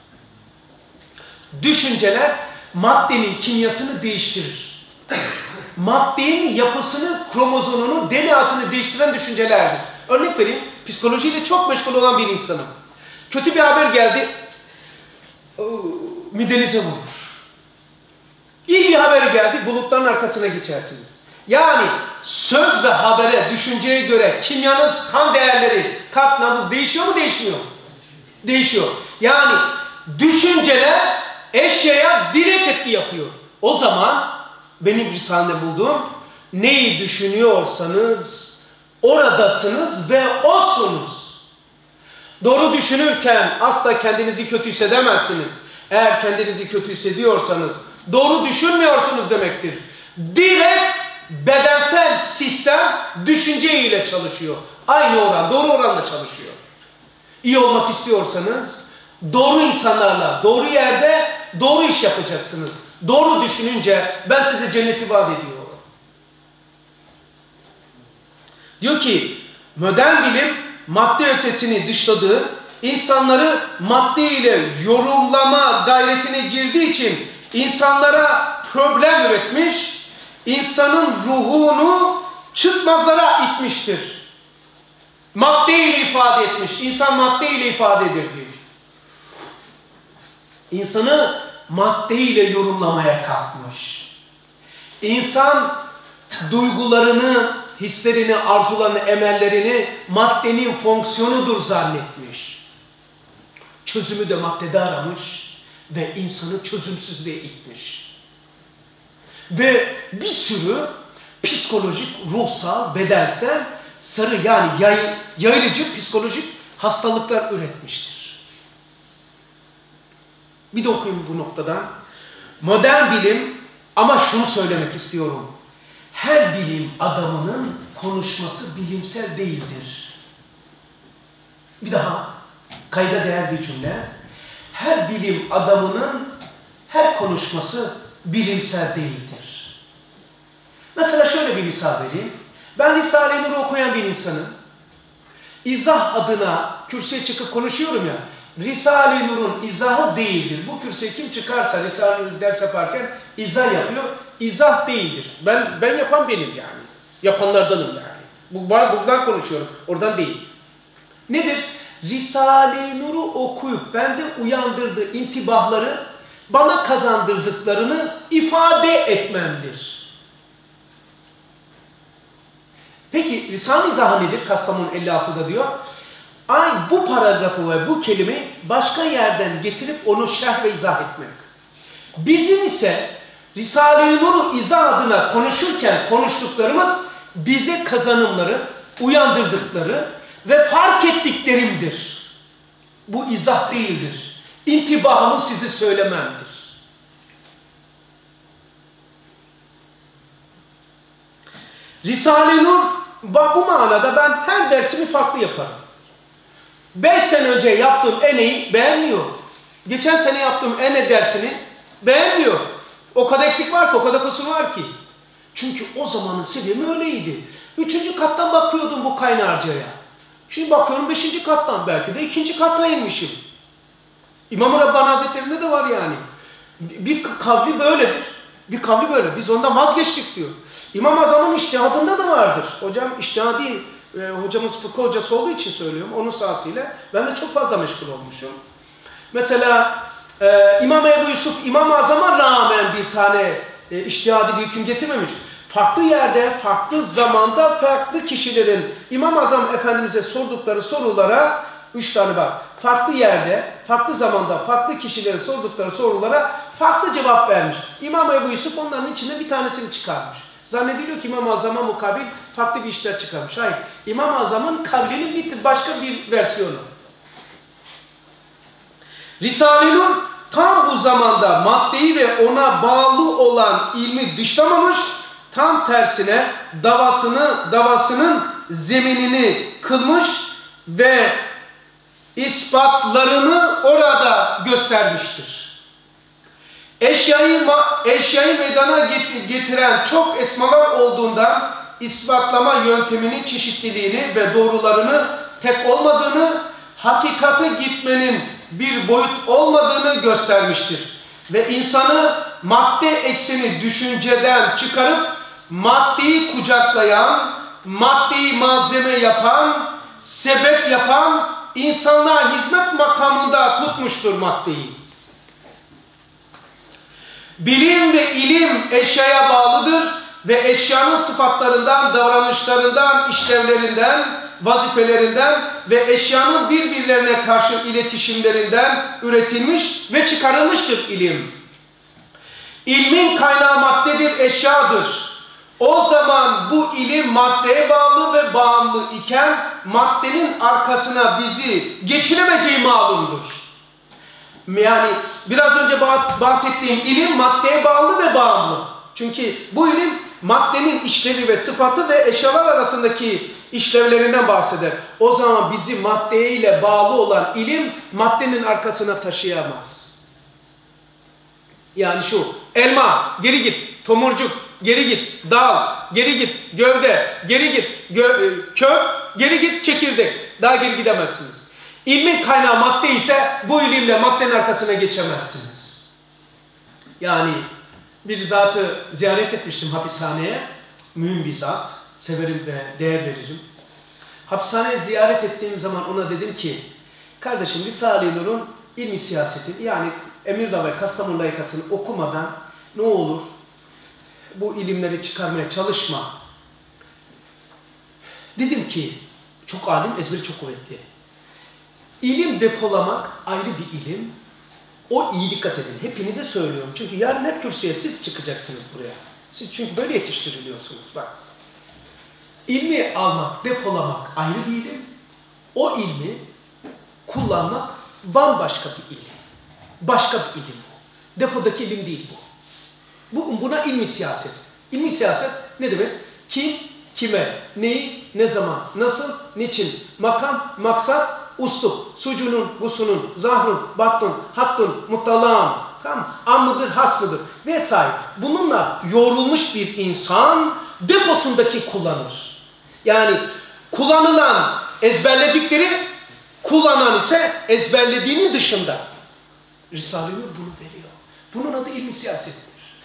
Düşünceler maddenin kimyasını değiştirir. Maddenin yapısını, kromozomunu, DNA'sını değiştiren düşüncelerdir. Örnek vereyim, psikolojiyle çok meşgul olan bir insanım. Kötü bir haber geldi, midenize vurur. İyi bir haber geldi, bulutların arkasına geçersiniz. Yani söz ve habere, düşünceye göre kimyanız, kan değerleri, kalp nabız değişiyor mu, değişmiyor mu? Değişiyor. Yani düşünceler eşyaya direkt etki yapıyor. O zaman benim Risale'de bulduğum, neyi düşünüyorsanız oradasınız ve osunuz. Doğru düşünürken asla kendinizi kötü hissedemezsiniz. Eğer kendinizi kötü hissediyorsanız doğru düşünmüyorsunuz demektir. Direkt bedensel sistem düşünce ile çalışıyor. Aynı oran, doğru oranla çalışıyor. İyi olmak istiyorsanız doğru insanlarla, doğru yerde doğru iş yapacaksınız. Doğru düşününce ben size cenneti vaat ediyorum. Diyor ki modern bilim madde ötesini dışladığı, insanları madde ile yorumlama gayretine girdiği için insanlara problem üretmiş, insanın ruhunu çıkmazlara itmiştir. Madde ile ifade etmiş. İnsan madde ile ifadedir diyor. İnsanı madde ile yorumlamaya kalkmış. İnsan duygularını, hislerini, arzularını, emellerini maddenin fonksiyonudur zannetmiş. Çözümü de maddede aramış ve insanı çözümsüzlüğe itmiş. Ve bir sürü psikolojik, ruhsal, bedensel, sarı yani yayılıcı psikolojik hastalıklar üretmiştir. Bir de okuyayım bu noktadan. Modern bilim, ama şunu söylemek istiyorum. Her bilim adamının konuşması bilimsel değildir. Bir daha, kayda değer bir cümle. Her bilim adamının her konuşması bilimsel değildir. bir misal vereyim. Ben Risale-i Nur'u okuyan bir insanım. İzah adına kürsüye çıkıp konuşuyorum ya. Risale-i Nur'un izahı değildir. Bu kürsüye kim çıkarsa Risale-i Nur ders yaparken izah yapıyor. İzah değildir. Ben yapan benim yani. Yapanlardanım yani. Buradan konuşuyorum. Oradan değil. Nedir? Risale-i Nur'u okuyup bende uyandırdığı intibahları bana kazandırdıklarını ifade etmemdir. Peki Risale-i İzahı nedir? Kastamonu 56'da diyor. Aynı bu paragrafı ve bu kelimeyi başka yerden getirip onu şerh ve izah etmek. Bizim ise Risale-i Nur'u izah adına konuşurken konuştuklarımız bize kazanımları, uyandırdıkları ve fark ettiklerimdir. Bu izah değildir. İntibahımı sizi söylememdir. Risale-i Nur, bu manada ben her dersimi farklı yaparım. 5 sene önce yaptığım eneyi beğenmiyor. Geçen sene yaptığım ene dersini beğenmiyor. O kadar eksik var ki, o kadar kusur var ki. Çünkü o zamanın seviyemi öyleydi. 3. kattan bakıyordum bu kaynarcaya. Şimdi bakıyorum 5. kattan, belki de 2. katta inmişim. İmam-ı Rabbani Hazretleri'nde de var yani. Bir kavli böyledir. Bir kavli böyle. Biz ondan vazgeçtik diyor. İmam-ı Azam'ın içtihadında da vardır. Hocam içtihadi, hocamız fıkıh hocası olduğu için söylüyorum. Onun sahasıyla ben de çok fazla meşgul olmuşum. Mesela İmam Ebu Yusuf İmam-ı Azam'a rağmen bir tane içtihadi bir hüküm getirmemiş. Farklı yerde, farklı zamanda, farklı kişilerin İmam-ı Azam Efendimiz'e sordukları sorulara, 3 tane var. Farklı yerde, farklı zamanda, farklı kişilerin sordukları sorulara farklı cevap vermiş. İmam Ebu Yusuf onların içinde bir tanesini çıkarmış. Zannediliyor ki İmam-ı Azam'a mukabil farklı bir işler çıkarmış. Hayır. İmam-ı Azam'ın kavlinin bir başka bir versiyonu. Risale-i Nur tam bu zamanda maddeyi ve ona bağlı olan ilmi dışlamamış, tam tersine davasının zeminini kılmış ve ispatlarını orada göstermiştir. Eşyayı meydana getiren çok esmalar olduğundan ispatlama yönteminin çeşitliliğini ve doğrularını tek olmadığını, hakikate gitmenin bir boyut olmadığını göstermiştir. Ve insanı madde ekseni düşünceden çıkarıp maddeyi kucaklayan, maddeyi malzeme yapan, sebep yapan, insanlığa hizmet makamında tutmuştur maddeyi. Bilim ve ilim eşyaya bağlıdır ve eşyanın sıfatlarından, davranışlarından, işlevlerinden, vazifelerinden ve eşyanın birbirlerine karşı iletişimlerinden üretilmiş ve çıkarılmıştır ilim. İlmin kaynağı maddedir, eşyadır. O zaman bu ilim maddeye bağlı ve bağımlı iken maddenin arkasına bizi geçiremeyeceği malumdur. Yani biraz önce bahsettiğim ilim maddeye bağlı ve bağımlı. Çünkü bu ilim maddenin işlevi ve sıfatı ve eşyalar arasındaki işlevlerinden bahseder. O zaman bizi maddeyle bağlı olan ilim maddenin arkasına taşıyamaz. Yani şu, elma, geri git, tomurcuk, geri git, dal, geri git, gövde, geri git, kök, geri git, çekirdek. Daha geri gidemezsiniz. İlmin kaynağı madde ise bu ilimle maddenin arkasına geçemezsiniz. Yani bir zatı ziyaret etmiştim hapishaneye. Mühim bir zat. Severim ve değer veririm. Hapishaneye ziyaret ettiğim zaman ona dedim ki, kardeşim Risale-i Nur'un ilmi siyaseti, yani Emirdağ ve Kastamonu layıkasını okumadan ne olur bu ilimleri çıkarmaya çalışma. Dedim ki, çok alim, ezberi çok kuvvetli. İlim depolamak ayrı bir ilim. O iyi dikkat edin. Hepinize söylüyorum. Çünkü yarın hep kürsüye siz çıkacaksınız buraya. Siz çünkü böyle yetiştiriliyorsunuz. Bak. İlmi almak, depolamak ayrı bir ilim. O ilmi kullanmak bambaşka bir ilim. Başka bir ilim bu. Depodaki ilim değil bu. Buna ilmi siyaset. İlmi siyaset ne demek? Kim, kime, neyi, ne zaman, nasıl, niçin, makam, maksat, uslup, sucunun, gusunun, zahrun, battun, hattun, mutalağın, tamam, an mıdır, has mıdır vesaire. Bununla yoğrulmuş bir insan deposundaki kullanır. Yani kullanılan ezberledikleri, kullanan ise ezberlediğinin dışında. Risale-i Nur bunu veriyor. Bunun adı ilmi siyasettir.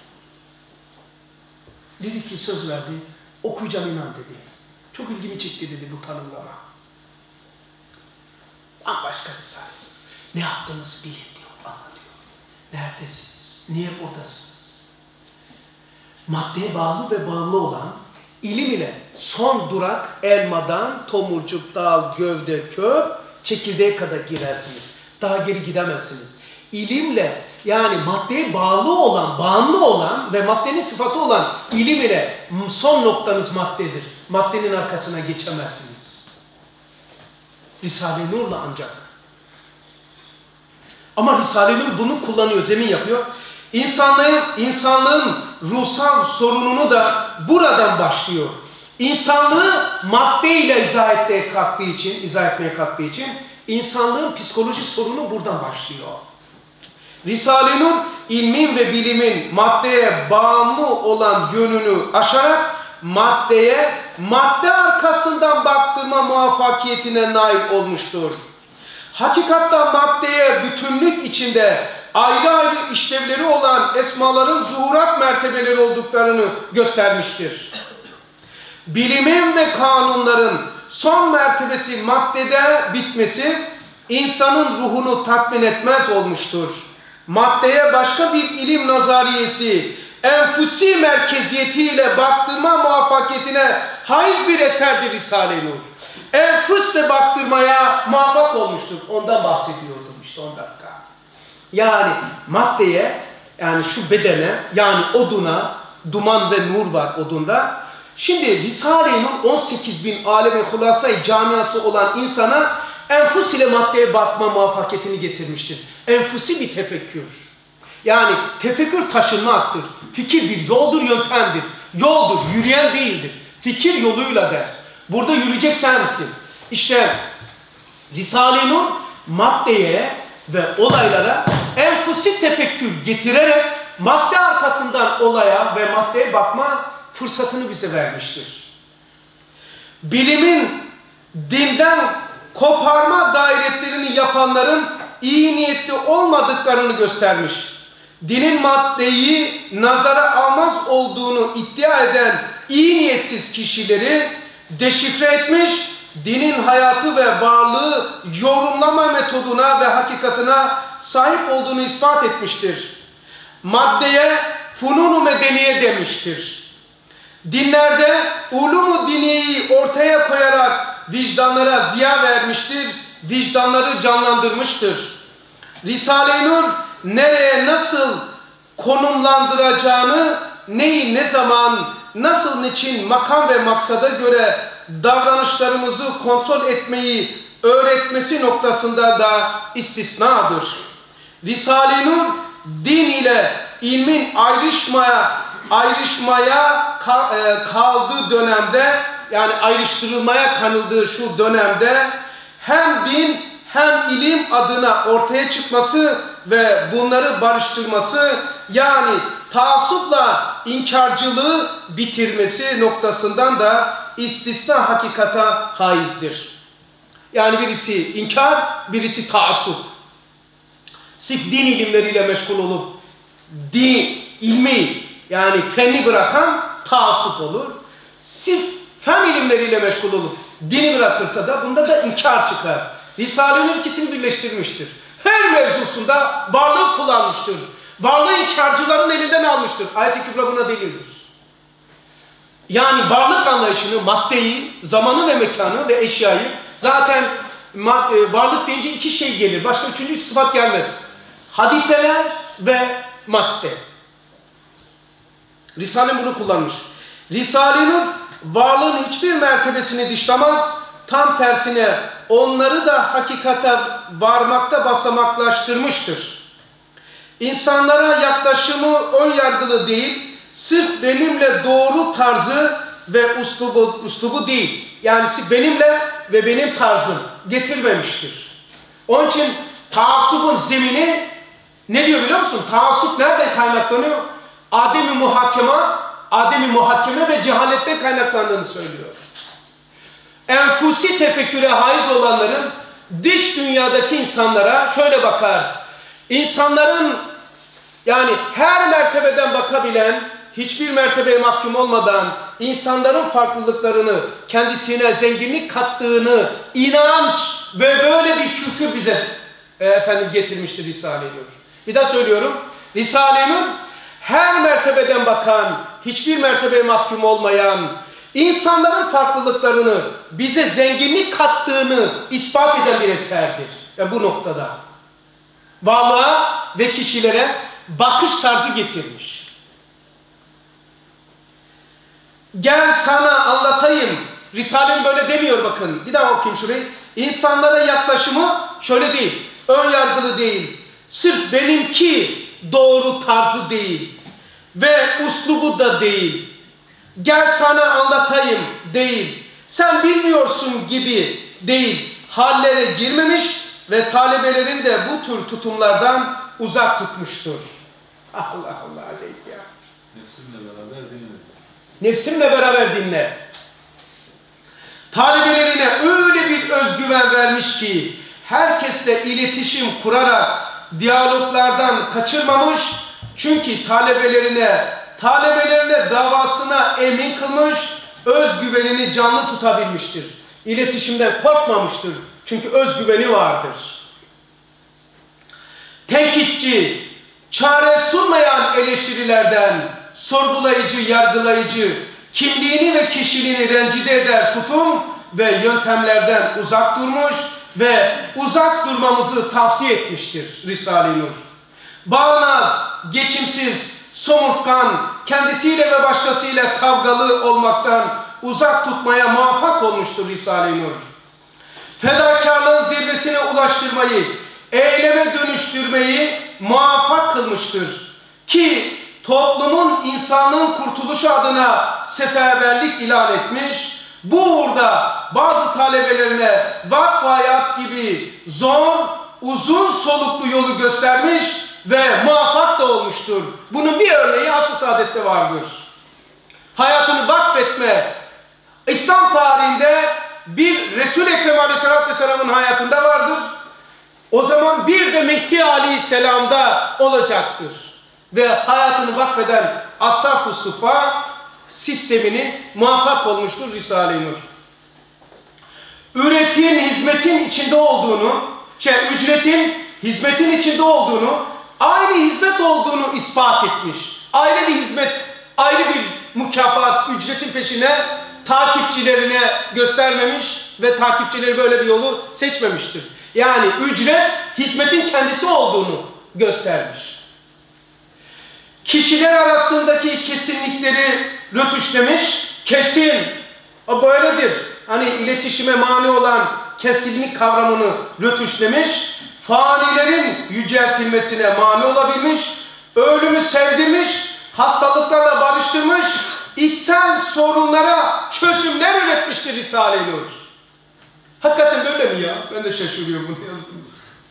Dedi ki söz verdi, okuyacağım inan dedi. Çok ilgimi çekti dedi bu tanımlama. Bambaşka Risale. Ne yaptığınızı bilin diyor, anlatıyor. Neredesiniz? Niye buradasınız? Maddeye bağlı ve bağımlı olan ilim ile son durak elmadan tomurcuk, dal, gövde, kök, çekirdeğe kadar girersiniz. Daha geri gidemezsiniz. İlimle yani maddeye bağlı olan, bağımlı olan ve maddenin sıfatı olan ilim ile son noktanız maddedir. Maddenin arkasına geçemezsiniz. Risale-i Nur'la ancak. Ama Risale-i Nur bunu kullanıyor, zemin yapıyor. İnsanlığın ruhsal sorununu da buradan başlıyor. İnsanlığı maddeyle izah etmeye kalktığı için insanlığın psikoloji sorunu buradan başlıyor. Risale-i Nur, ilmin ve bilimin maddeye bağımlı olan yönünü aşarak madde arkasından baktırma muvaffakiyetine nail olmuştur. Hakikatta maddeye bütünlük içinde ayrı ayrı işlevleri olan esmaların zuhurat mertebeleri olduklarını göstermiştir. Bilimin ve kanunların son mertebesi maddede bitmesi insanın ruhunu tatmin etmez olmuştur. Maddeye başka bir ilim nazariyesi, enfüsi merkeziyetiyle baktırma muvaffakiyetine haiz bir eserdir Risale-i Nur. Enfüsle baktırmaya muvaffak olmuştur. Ondan bahsediyordum işte 10 dakika. Yani maddeye, yani şu bedene, yani oduna, duman ve nur var odunda. Şimdi Risale-i Nur 18.000 alemi hulasa-i camiası olan insana enfüs ile maddeye bakma muvaffakiyetini getirmiştir. Enfüsi bir tefekkür. Yani tefekkür taşınmaktır. Fikir bir yoldur, yöntemdir. Yoldur, yürüyen değildir. Fikir yoluyla der. Burada yürüyecek sensin. İşte Risale-i Nur maddeye ve olaylara enfüsi tefekkür getirerek madde arkasından olaya ve maddeye bakma fırsatını bize vermiştir. Bilimin dinden koparma gayretlerini yapanların iyi niyetli olmadıklarını göstermiş. Dinin maddeyi nazara almaz olduğunu iddia eden iyi niyetsiz kişileri deşifre etmiş, dinin hayatı ve varlığı yorumlama metoduna ve hakikatına sahip olduğunu ispat etmiştir. Maddeye funun-u medeniye demiştir. Dinlerde ulum-u diniyeyi ortaya koyarak vicdanlara ziya vermiştir, vicdanları canlandırmıştır. Risale-i Nur nereye nasıl konumlandıracağını, neyi ne zaman, nasıl niçin makam ve maksada göre davranışlarımızı kontrol etmeyi öğretmesi noktasında da istisnadır. Risale-i Nur din ile ilmin ayrışmaya kaldığı dönemde, yani ayrıştırılmaya kanıldığı şu dönemde hem din hem ilim adına ortaya çıkması ve bunları barıştırması, yani taassupla inkarcılığı bitirmesi noktasından da istisna hakikata haizdir. Yani birisi inkar, birisi taassup. Sırf din ilimleriyle meşgul olup ilmi yani fenni bırakan taassup olur. Sırf fen ilimleriyle meşgul olup dini bırakırsa da bunda da inkar çıkar. Risale-i Nur ikisini birleştirmiştir. Her mevzusunda varlığı kullanmıştır. Varlığı inkarcıların elinden almıştır. Ayet-i Kübra buna delildir. Yani varlık anlayışını, maddeyi, zamanı ve mekanı ve eşyayı, zaten varlık deyince iki şey gelir. Başka üçüncü sıfat gelmez. Hadiseler ve madde. Risale bunu kullanmış. Risale-i Nur varlığın hiçbir mertebesini dışlamaz. Tam tersine onları da hakikate varmakta basamaklaştırmıştır. İnsanlara yaklaşımı ön yargılı değil, sırf benimle doğru tarzı ve uslubu değil. Yani sırf benimle ve benim tarzım getirmemiştir. Onun için taassubun zemini ne diyor biliyor musun? Taassup nereden kaynaklanıyor? Adem-i muhakemat, ademi muhakeme ve cehaletten kaynaklandığını söylüyor. Enfusi tefekküre haiz olanların dış dünyadaki insanlara şöyle bakar. İnsanların, yani her mertebeden bakabilen, hiçbir mertebeye mahkum olmadan insanların farklılıklarını, kendisine zenginlik kattığını inanç ve böyle bir kültür bize getirmiştir Risale-i Nur. Bir daha söylüyorum. Risale-i Nur her mertebeden bakan, hiçbir mertebeye mahkum olmayan, insanların farklılıklarını, bize zenginlik kattığını ispat eden bir eserdir. Ve bu noktada varlığa ve kişilere bakış tarzı getirmiş. Gel sana anlatayım. Risale'nin böyle demiyor bakın. Bir daha okuyayım şurayı. İnsanlara yaklaşımı şöyle değil. Ön yargılı değil. Sırf benimki doğru tarzı değil. Ve uslubu da değil. Gel sana anlatayım değil. Sen bilmiyorsun gibi değil. Hallere girmemiş ve talebelerin de bu tür tutumlardan uzak tutmuştur. Allah Allah acayip ya. Nefsimle beraber dinle. Nefsimle beraber dinle. Talebelerine öyle bir özgüven vermiş ki herkesle iletişim kurarak diyaloglardan kaçırmamış. Çünkü talebelerine davasına emin kılmış, özgüvenini canlı tutabilmiştir. İletişimden korkmamıştır. Çünkü özgüveni vardır. Tenkitçi, çare sunmayan eleştirilerden, sorgulayıcı, yargılayıcı, kimliğini ve kişiliğini rencide eder tutum ve yöntemlerden uzak durmuş ve uzak durmamızı tavsiye etmiştir Risale-i Nur. Bağnaz, geçimsiz, somurtkan, kendisiyle ve başkasıyla kavgalı olmaktan uzak tutmaya muvaffak olmuştur Risale-i Nur. Fedakarlığın zirvesine ulaştırmayı, eyleme dönüştürmeyi muvaffak kılmıştır. Ki toplumun insanlığın kurtuluşu adına seferberlik ilan etmiş, bu uğurda bazı talebelerine vakf hayat gibi zor, uzun soluklu yolu göstermiş ve muvaffak da olmuştur. Bunun bir örneği Asr-ı Saadet'te vardır. Hayatını vakfetme, İslam tarihinde bir Resul-i Ekrem Aleyhisselatü Vesselam'ın hayatında vardır. O zaman bir de Mehdi Aleyhisselam'da olacaktır. Ve hayatını vakfeden Ashab-ı Suffa sistemini muvaffak olmuştur Risale-i Nur. Ücretin hizmetin içinde olduğunu, aynı hizmet olduğunu ispat etmiş. Ayrı bir hizmet, ayrı bir mükafat, ücretin peşine takipçilerine göstermemiş ve takipçileri böyle bir yolu seçmemiştir. Yani ücret hizmetin kendisi olduğunu göstermiş. Kişiler arasındaki kesinlikleri rötuşlamış, kesin, o böyledir. Hani iletişime mani olan kesinlik kavramını rötuşlamış, fanilerin yüceltilmesine mani olabilmiş, ölümü sevdirmiş, hastalıklarla barıştırmış, içsel sorunlara çözümler üretmiştir Risale-i Nur. Hakikaten böyle mi ya? Ben de şaşırıyorum bunu yazdım.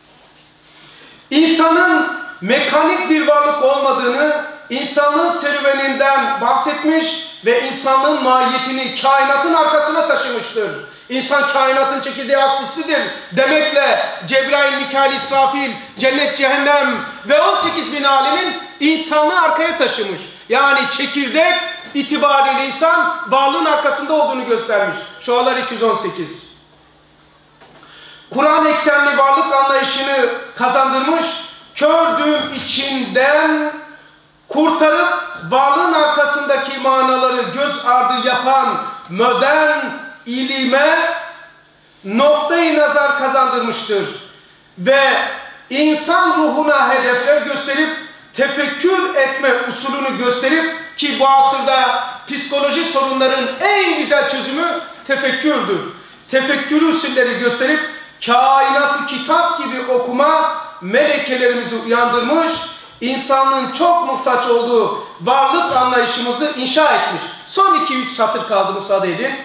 İnsanın mekanik bir varlık olmadığını, insanlığın serüveninden bahsetmiş ve insanlığın mahiyetini kainatın arkasına taşımıştır. İnsan kainatın çekirdeği aslisidir demekle Cebrail, Mikail, İsrafil, cennet, cehennem ve 18 bin alemin insanlığı arkaya taşımış. Yani çekirdek itibariyle insan varlığın arkasında olduğunu göstermiş. Şualar 218. Kur'an eksenli varlık anlayışını kazandırmış, kördüğüm içinden kurtarıp varlığın arkasındaki manaları göz ardı yapan modern ilime noktayı nazar kazandırmıştır. Ve insan ruhuna hedefler gösterip tefekkür etme usulünü gösterip ki bu asırda psikoloji sorunların en güzel çözümü tefekkürdür. Tefekkür usulleri gösterip kainatı kitap gibi okuma melekelerimizi uyandırmış, insanlığın çok muhtaç olduğu varlık anlayışımızı inşa etmiş. Son 2-3 satır kaldı, müsaade edin.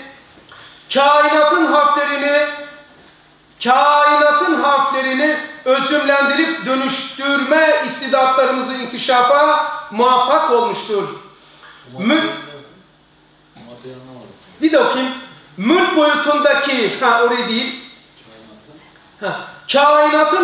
Kainatın harflerini özümlendirip dönüştürme istidatlarımızı inkişafa muvaffak olmuştur. Ortaya anlamadım. Bir de okuyayım. Mülk boyutundaki, orayı değil. Kainatın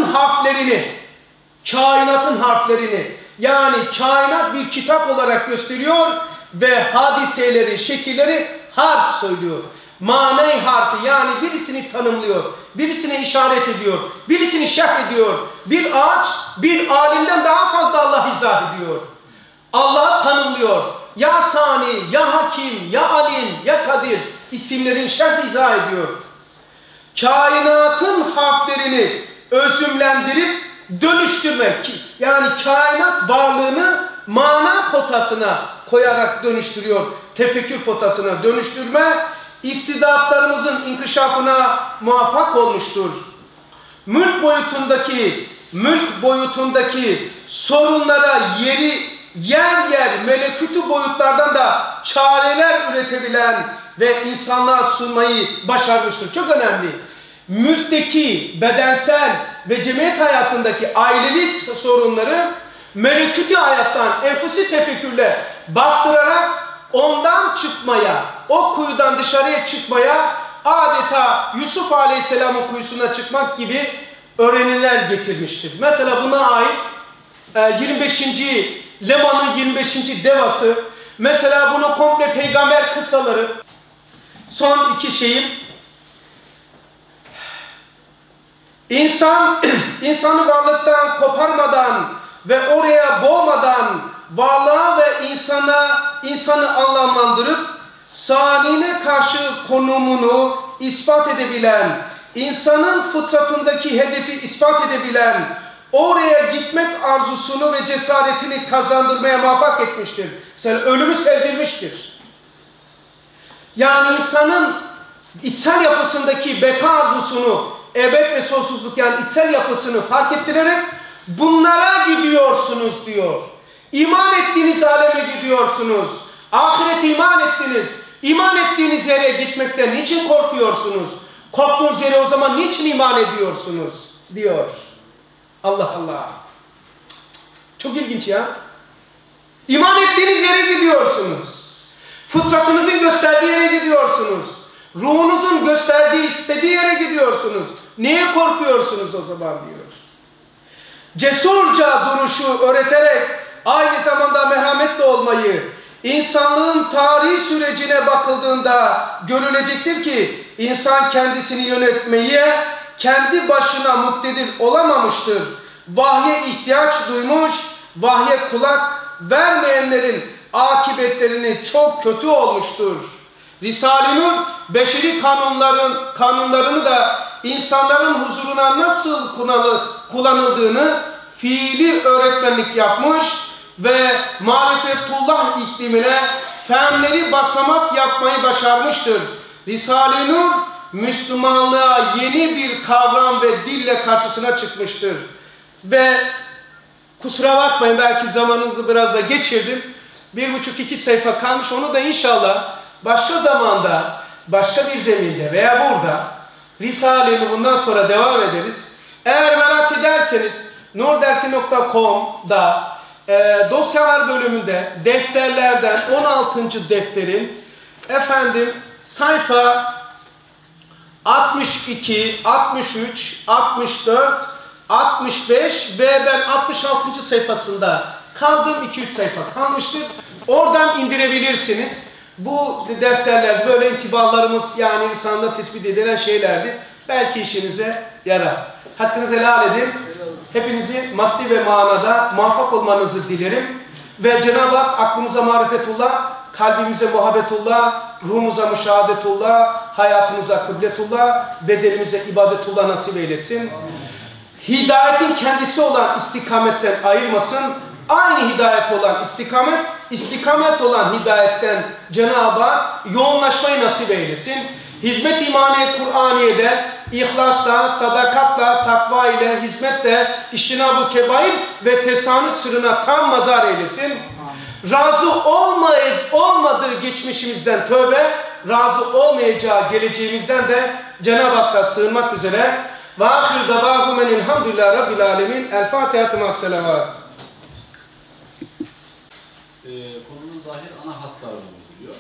harflerini, yani kainat bir kitap olarak gösteriyor ve hadiseleri, şekilleri harf söylüyor. Mane harfi, yani birisini tanımlıyor, birisini işaret ediyor, birisini şerh ediyor. Bir ağaç, bir alimden daha fazla Allah izah ediyor. Allah'ı tanımlıyor. Ya Sani, ya Hakim, ya Alim, ya Kadir isimlerin şerh izah ediyor. Kainatın harflerini özümlendirip dönüştürmek, yani kainat varlığını mana potasına koyarak dönüştürüyor. Tefekkür potasına dönüştürme, istidatlarımızın inkişafına muvaffak olmuştur. Mülk boyutundaki sorunlara yer melekutu boyutlardan da çareler üretebilen ve insanlığa sunmayı başarmıştır. Çok önemli. Mülkteki bedensel ve cemiyet hayatındaki ailevi sorunları melekuti hayattan enfusi tefekkürle baktırarak ondan çıkmaya, o kuyudan dışarıya çıkmaya, adeta Yusuf Aleyhisselam'ın kuyusuna çıkmak gibi öğreniler getirmiştir. Mesela buna ait 25. Leman'ın 25. devası, mesela bunu komple peygamber kıssaları, son iki şeyim, insanı varlıktan koparmadan ve oraya boğmadan varlığa ve insanı anlamlandırıp sanine karşı konumunu ispat edebilen, insanın fıtratındaki hedefi ispat edebilen, oraya gitmek arzusunu ve cesaretini kazandırmaya muvaffak etmiştir. Mesela ölümü sevdirmiştir. Yani insanın içsel yapısındaki beka arzusunu, ebed ve sonsuzluk, yani içsel yapısını fark ettirerek bunlara gidiyorsunuz diyor. İman ettiğiniz aleme gidiyorsunuz. Ahirete iman ettiniz. İman ettiğiniz yere gitmekten niçin korkuyorsunuz? Korktuğunuz yere o zaman niçin iman ediyorsunuz? Diyor. Allah Allah. Çok ilginç ya. İman ettiğiniz yere gidiyorsunuz. Fıtratınızın gösterdiği yere gidiyorsunuz. Ruhunuzun gösterdiği, istediği yere gidiyorsunuz. Niye korkuyorsunuz o zaman diyor. Cesurca duruşu öğreterek aynı zamanda merhametli olmayı, insanlığın tarihi sürecine bakıldığında görülecektir ki insan kendisini yönetmeye kendi başına muktedir olamamıştır. Vahye ihtiyaç duymuş, vahye kulak vermeyenlerin akıbetlerini çok kötü olmuştur. Risale-i Nur beşeri kanunlarını da insanların huzuruna nasıl kullanıldığını fiili öğretmenlik yapmış ve marifetullah iklimine fehmleri basamak yapmayı başarmıştır. Risale-i Nur Müslümanlığa yeni bir kavram ve dille karşısına çıkmıştır. Ve kusura bakmayın, belki zamanınızı biraz da geçirdim. 1,5-2 sayfa kalmış, onu da inşallah başka zamanda, başka bir zeminde veya burada Risale-i bundan sonra devam ederiz. Eğer merak ederseniz nurdersi.com'da dosyalar bölümünde defterlerden 16. defterin sayfa 62, 63, 64, 65 ve ben 66. sayfasında kaldım. 2-3 sayfa kalmıştır. Oradan indirebilirsiniz. Bu defterler böyle intibalarımız, yani insanda tespit edilen şeylerdi. Belki işinize yarar. Hakkınızı helal edin. Hepinizi maddi ve manada muvaffak olmanızı dilerim. Ve Cenab-ı Hak aklımıza marifetullah, kalbimize muhabbetullah, ruhumuza müşahadetullah, hayatımıza kıbletullah, bedenimize ibadetullah nasip eyletsin. Hidayetin kendisi olan istikametten ayırmasın. Aynı hidayet olan istikamet olan hidayetten Cenab-ı Hak yoğunlaşmayı nasip eylesin. Hizmet imaniye Kur'aniye'de ihlasla, sadakatla, takva ile, hizmetle, iştinab-ı kebair ve tesanüt sırrına tam mazar eylesin. Razı olmadığı geçmişimizden tövbe, razı olmayacağı geleceğimizden de Cenab-ı Hakk'a sığınmak üzere. Ve ahir davâhumen elhamdülillâhi rabbil âlemin. El Fatiha-tı ma'as-selavat. Konunun zahir ana hatlarını buluyor.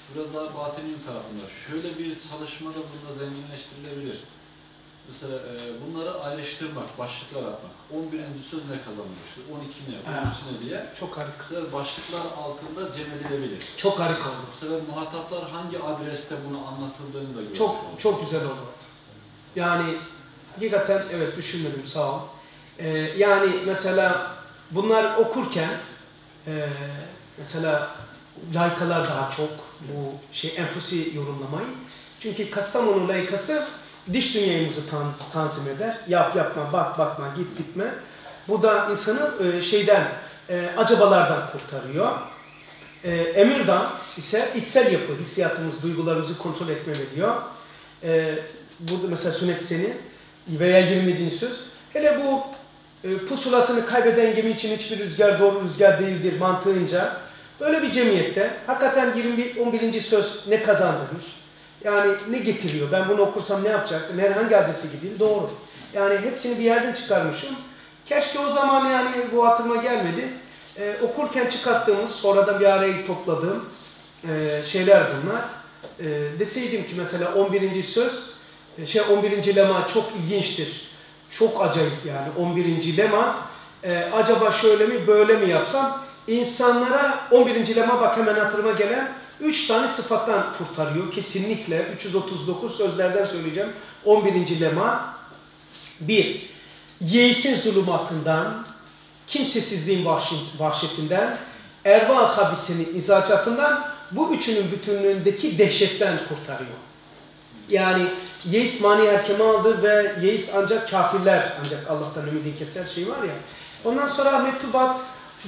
biraz daha batinin tarafında. Şöyle bir çalışmada bunda zenginleştirilebilir. Mesela bunları ayrıştırmak, başlıklar atmak. 11. söz ne kazanmış, 12 ne, 13 ne diye. Çok harika. Bu sefer başlıklar altında cem edilebilir. Çok harika oldu. Bu sefer muhataplar hangi adreste bunu anlatıldığını da görmüş Çok olur. çok güzel oldu. Yani hakikaten evet düşünmedim, sağ ol. Yani mesela bunlar okurken mesela layıkalar daha çok bu enfusi yorumlamayı. Çünkü Kastamonu layıkası dış dünyamızı tanzim eder. Yap yapma, bak bakma, git gitme. Bu da insanı acabalardan kurtarıyor. Emirdan ise içsel yapı, hissiyatımız, duygularımızı kontrol etmeme diyor. Burada mesela sünnet seni veya 27. söz. Hele bu pusulasını kaybeden gemi için hiçbir rüzgar doğru rüzgar değildir mantığınca böyle bir cemiyette hakikaten 11. söz ne kazandırmış? Yani ne getiriyor? Ben bunu okursam ne yapacak? Hangi adrese gideyim? Doğru. Yani hepsini bir yerden çıkarmışım. Keşke o zaman yani bu aklıma gelmedi. Okurken çıkarttığımız, sonradan bir araya topladığım şeyler bunlar. Deseydim ki mesela 11. söz, 11. lema çok ilginçtir. Çok acayip yani 11. lema. Acaba şöyle mi, böyle mi yapsam? İnsanlara 11. lema bak hemen hatırıma gelen 3 tane sıfattan kurtarıyor. Kesinlikle 339 sözlerden söyleyeceğim. 11. lema 1. Yeisin zulümatından, kimsesizliğin vahşetinden, erva habisinin izacatından, bu üçünün bütünlüğündeki dehşetten kurtarıyor. Yani yeis mani kemaldır ve yeis ancak kafirler, ancak Allah'tan ümidi keser şey var ya. Ondan sonra Mektubat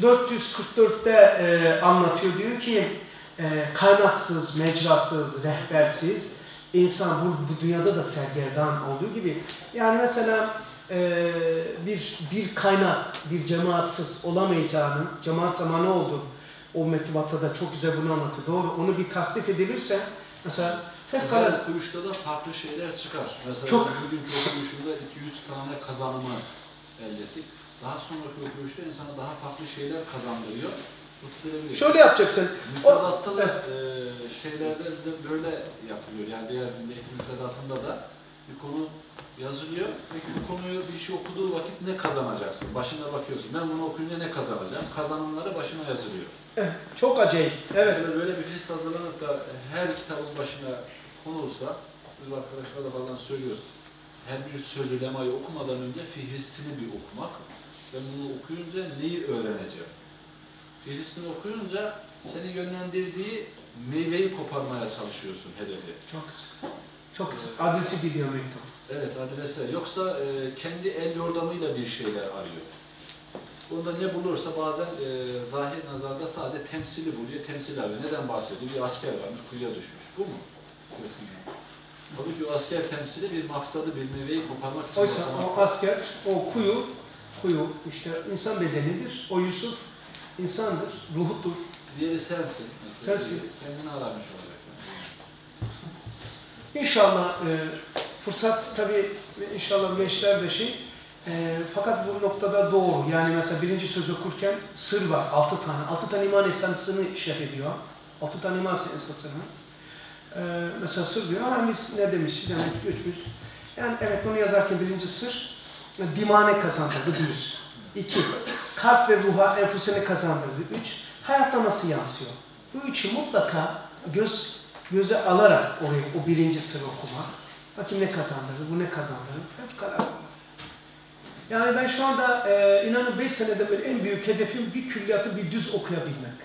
444'te anlatıyor, diyor ki kaynaksız, mecrasız, rehbersiz insan bu dünyada da sergerdan olduğu gibi. Yani mesela bir kaynak, bir cemaatsız olamayacağını, cemaat zamanı oldu. O mektubatta da çok güzel bunu anlatıyor. Doğru, onu bir tasdif edilirse mesela her okuyuşta da farklı şeyler çıkar. Mesela bugünkü okuyuşunda 2-3 tane kazanımı elde ettik. Daha sonraki okuyuşta insana daha farklı şeyler kazandırıyor. Şöyle yapacaksın. Müfredatta da şeylerde de böyle yapılıyor. Yani diğer eğitim müfredatında da bir konu yazılıyor. Peki bu konuyu bir şey okuduğu vakit ne kazanacaksın? Başına bakıyorsun. Ben bunu okuyunca ne kazanacağım? Kazanımları başına yazılıyor. Çok acayip. Evet. Mesela böyle bir list hazırlanıp da her kitabın başına konulsa, biz arkadaşlarla falan söylüyoruz. Her bir sözü, lemayı okumadan önce fihristini bir okumak. Ben bunu okuyunca neyi öğreneceğim? Fihristini okuyunca seni yönlendirdiği meyveyi koparmaya çalışıyorsun hedefi. Çok güzel. Çok güzel. Adresi gidiyor mektup. Evet, adrese. Yoksa kendi el yordamıyla bir şeyler arıyor. Bunda ne bulursa bazen zahir nazarda sadece temsili buluyor, temsil arıyor. Neden bahsediyor? Bir asker varmış, kuyuya düşmüş. Bu mu? Tabii ki o asker temsili bir maksadı, bir meyveyi koparmak için. Oysa o asker, o kuyu işte insan bedenidir. O Yusuf insandır, ruhudur. Diğeri sensin. Sensin. Kendini aramış olacak. İnşallah fırsat tabii inşallah meşler de fakat bu noktada doğru. Yani mesela birinci söz okurken sır var. 6 tane. 6 tane iman esasını şerh ediyor. 6 tane iman esasını. Mesela sır diyor ama biz ne demiş? Demek göçmüş. Yani evet onu yazarken birinci sır dimane kazandırdı 1. 2. Kalp ve ruha enfusini kazandırdı 3. Hayatta nasıl yansıyor? Bu üçü mutlaka göze alarak oraya o birinci sır okumak. Bakayım ne kazandırdı, bu ne kazandırdı? Fevkalade. Yani ben şu anda inanın 5 seneden beri en büyük hedefim bir külliyatı bir düz okuyabilmek.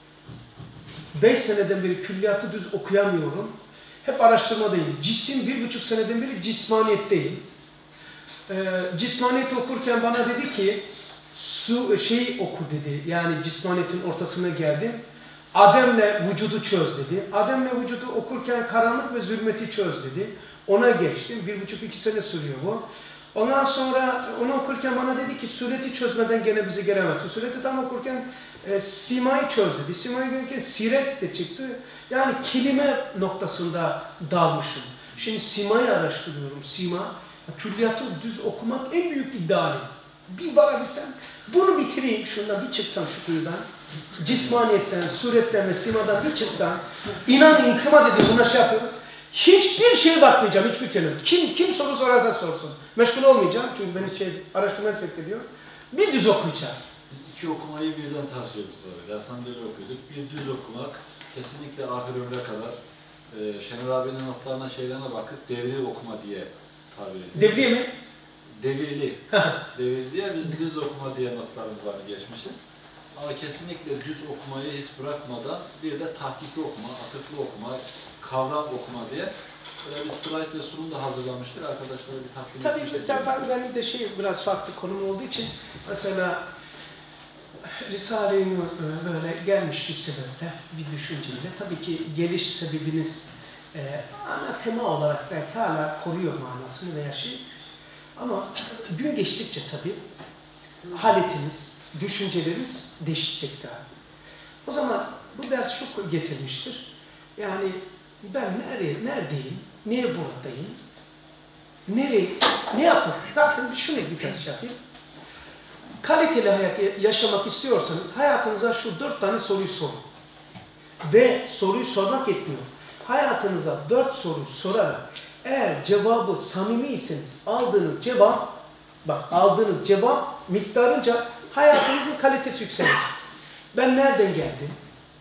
5 seneden beri külliyatı düz okuyamıyorum. Hep araştırmadayım. Cisim 1,5 seneden beri cismaniyetteyim. Cismaniyeti okurken bana dedi ki oku dedi. Yani cismaniyetin ortasına geldim. Adem'le vücudu çöz dedi. Adem'le vücudu okurken karanlık ve zulmeti çöz dedi. Ona geçtim. 1,5-2 sene sürüyor bu. Ondan sonra onu okurken bana dedi ki sureti çözmeden gene bize gelemezsin. Sureti tam okurken simayı çöz dedi. Simayı görürken siret de çıktı. Yani kelime noktasında dalmışım. Şimdi simayı araştırıyorum. Sima, külliyatı düz okumak en büyük idealim. Bir varabilsem, bunu bitireyim, şundan bir çıksam şu kuyudan, cismaniyetten, suretten ve simadan bir çıksam, inan itimat ediyorum, buna şey yapıyorum. Hiçbir şeye bakmayacağım, hiçbir kelime. Kim soru sorarsa sorsun. Meşgul olmayacağım çünkü beni araştırmaya sevk ediyor. Bir düz okuyacağım. Biz iki okumayı birden tavsiye ediyoruz sonra. Yasan böyle okuyorduk. Bir düz okumak, kesinlikle ahir ömre kadar Şener abinin notlarına, şeylerine bakıp devri okuma diye tabir ediyoruz. Devriye mi? Devirli. Devirli diye biz düz okuma diye notlarımızdan geçmişiz. Ama kesinlikle düz okumayı hiç bırakmadan bir de tahkikli okuma, atıflı okuma, kavram okuma diye böyle bir slide ve sunum da hazırlamıştık. Arkadaşlara bir takdim etmiştik. Tabii benim de biraz farklı konum olduğu için mesela Risale-i Nur böyle gelmiş bir sebeple, bir düşünceyle. Tabii ki geliş sebebiniz ana tema olarak belki hala koruyor manasını veya şey. Ama gün geçtikçe tabii haletiniz, düşünceleriniz değişecektir. O zaman bu ders şu getirmiştir. Yani ben neredeyim, niye buradayım, ne yapmak? Zaten şunu bir tane şey yapayım. Kaliteli hayat yaşamak istiyorsanız hayatınıza şu 4 tane soruyu sorun. Ve soruyu sormak yetmiyor. Hayatınıza 4 soruyu sorarak eğer cevabı samimiyseniz aldığınız cevap miktarınca hayatınızın kalitesi yükselir. Ben nereden geldim?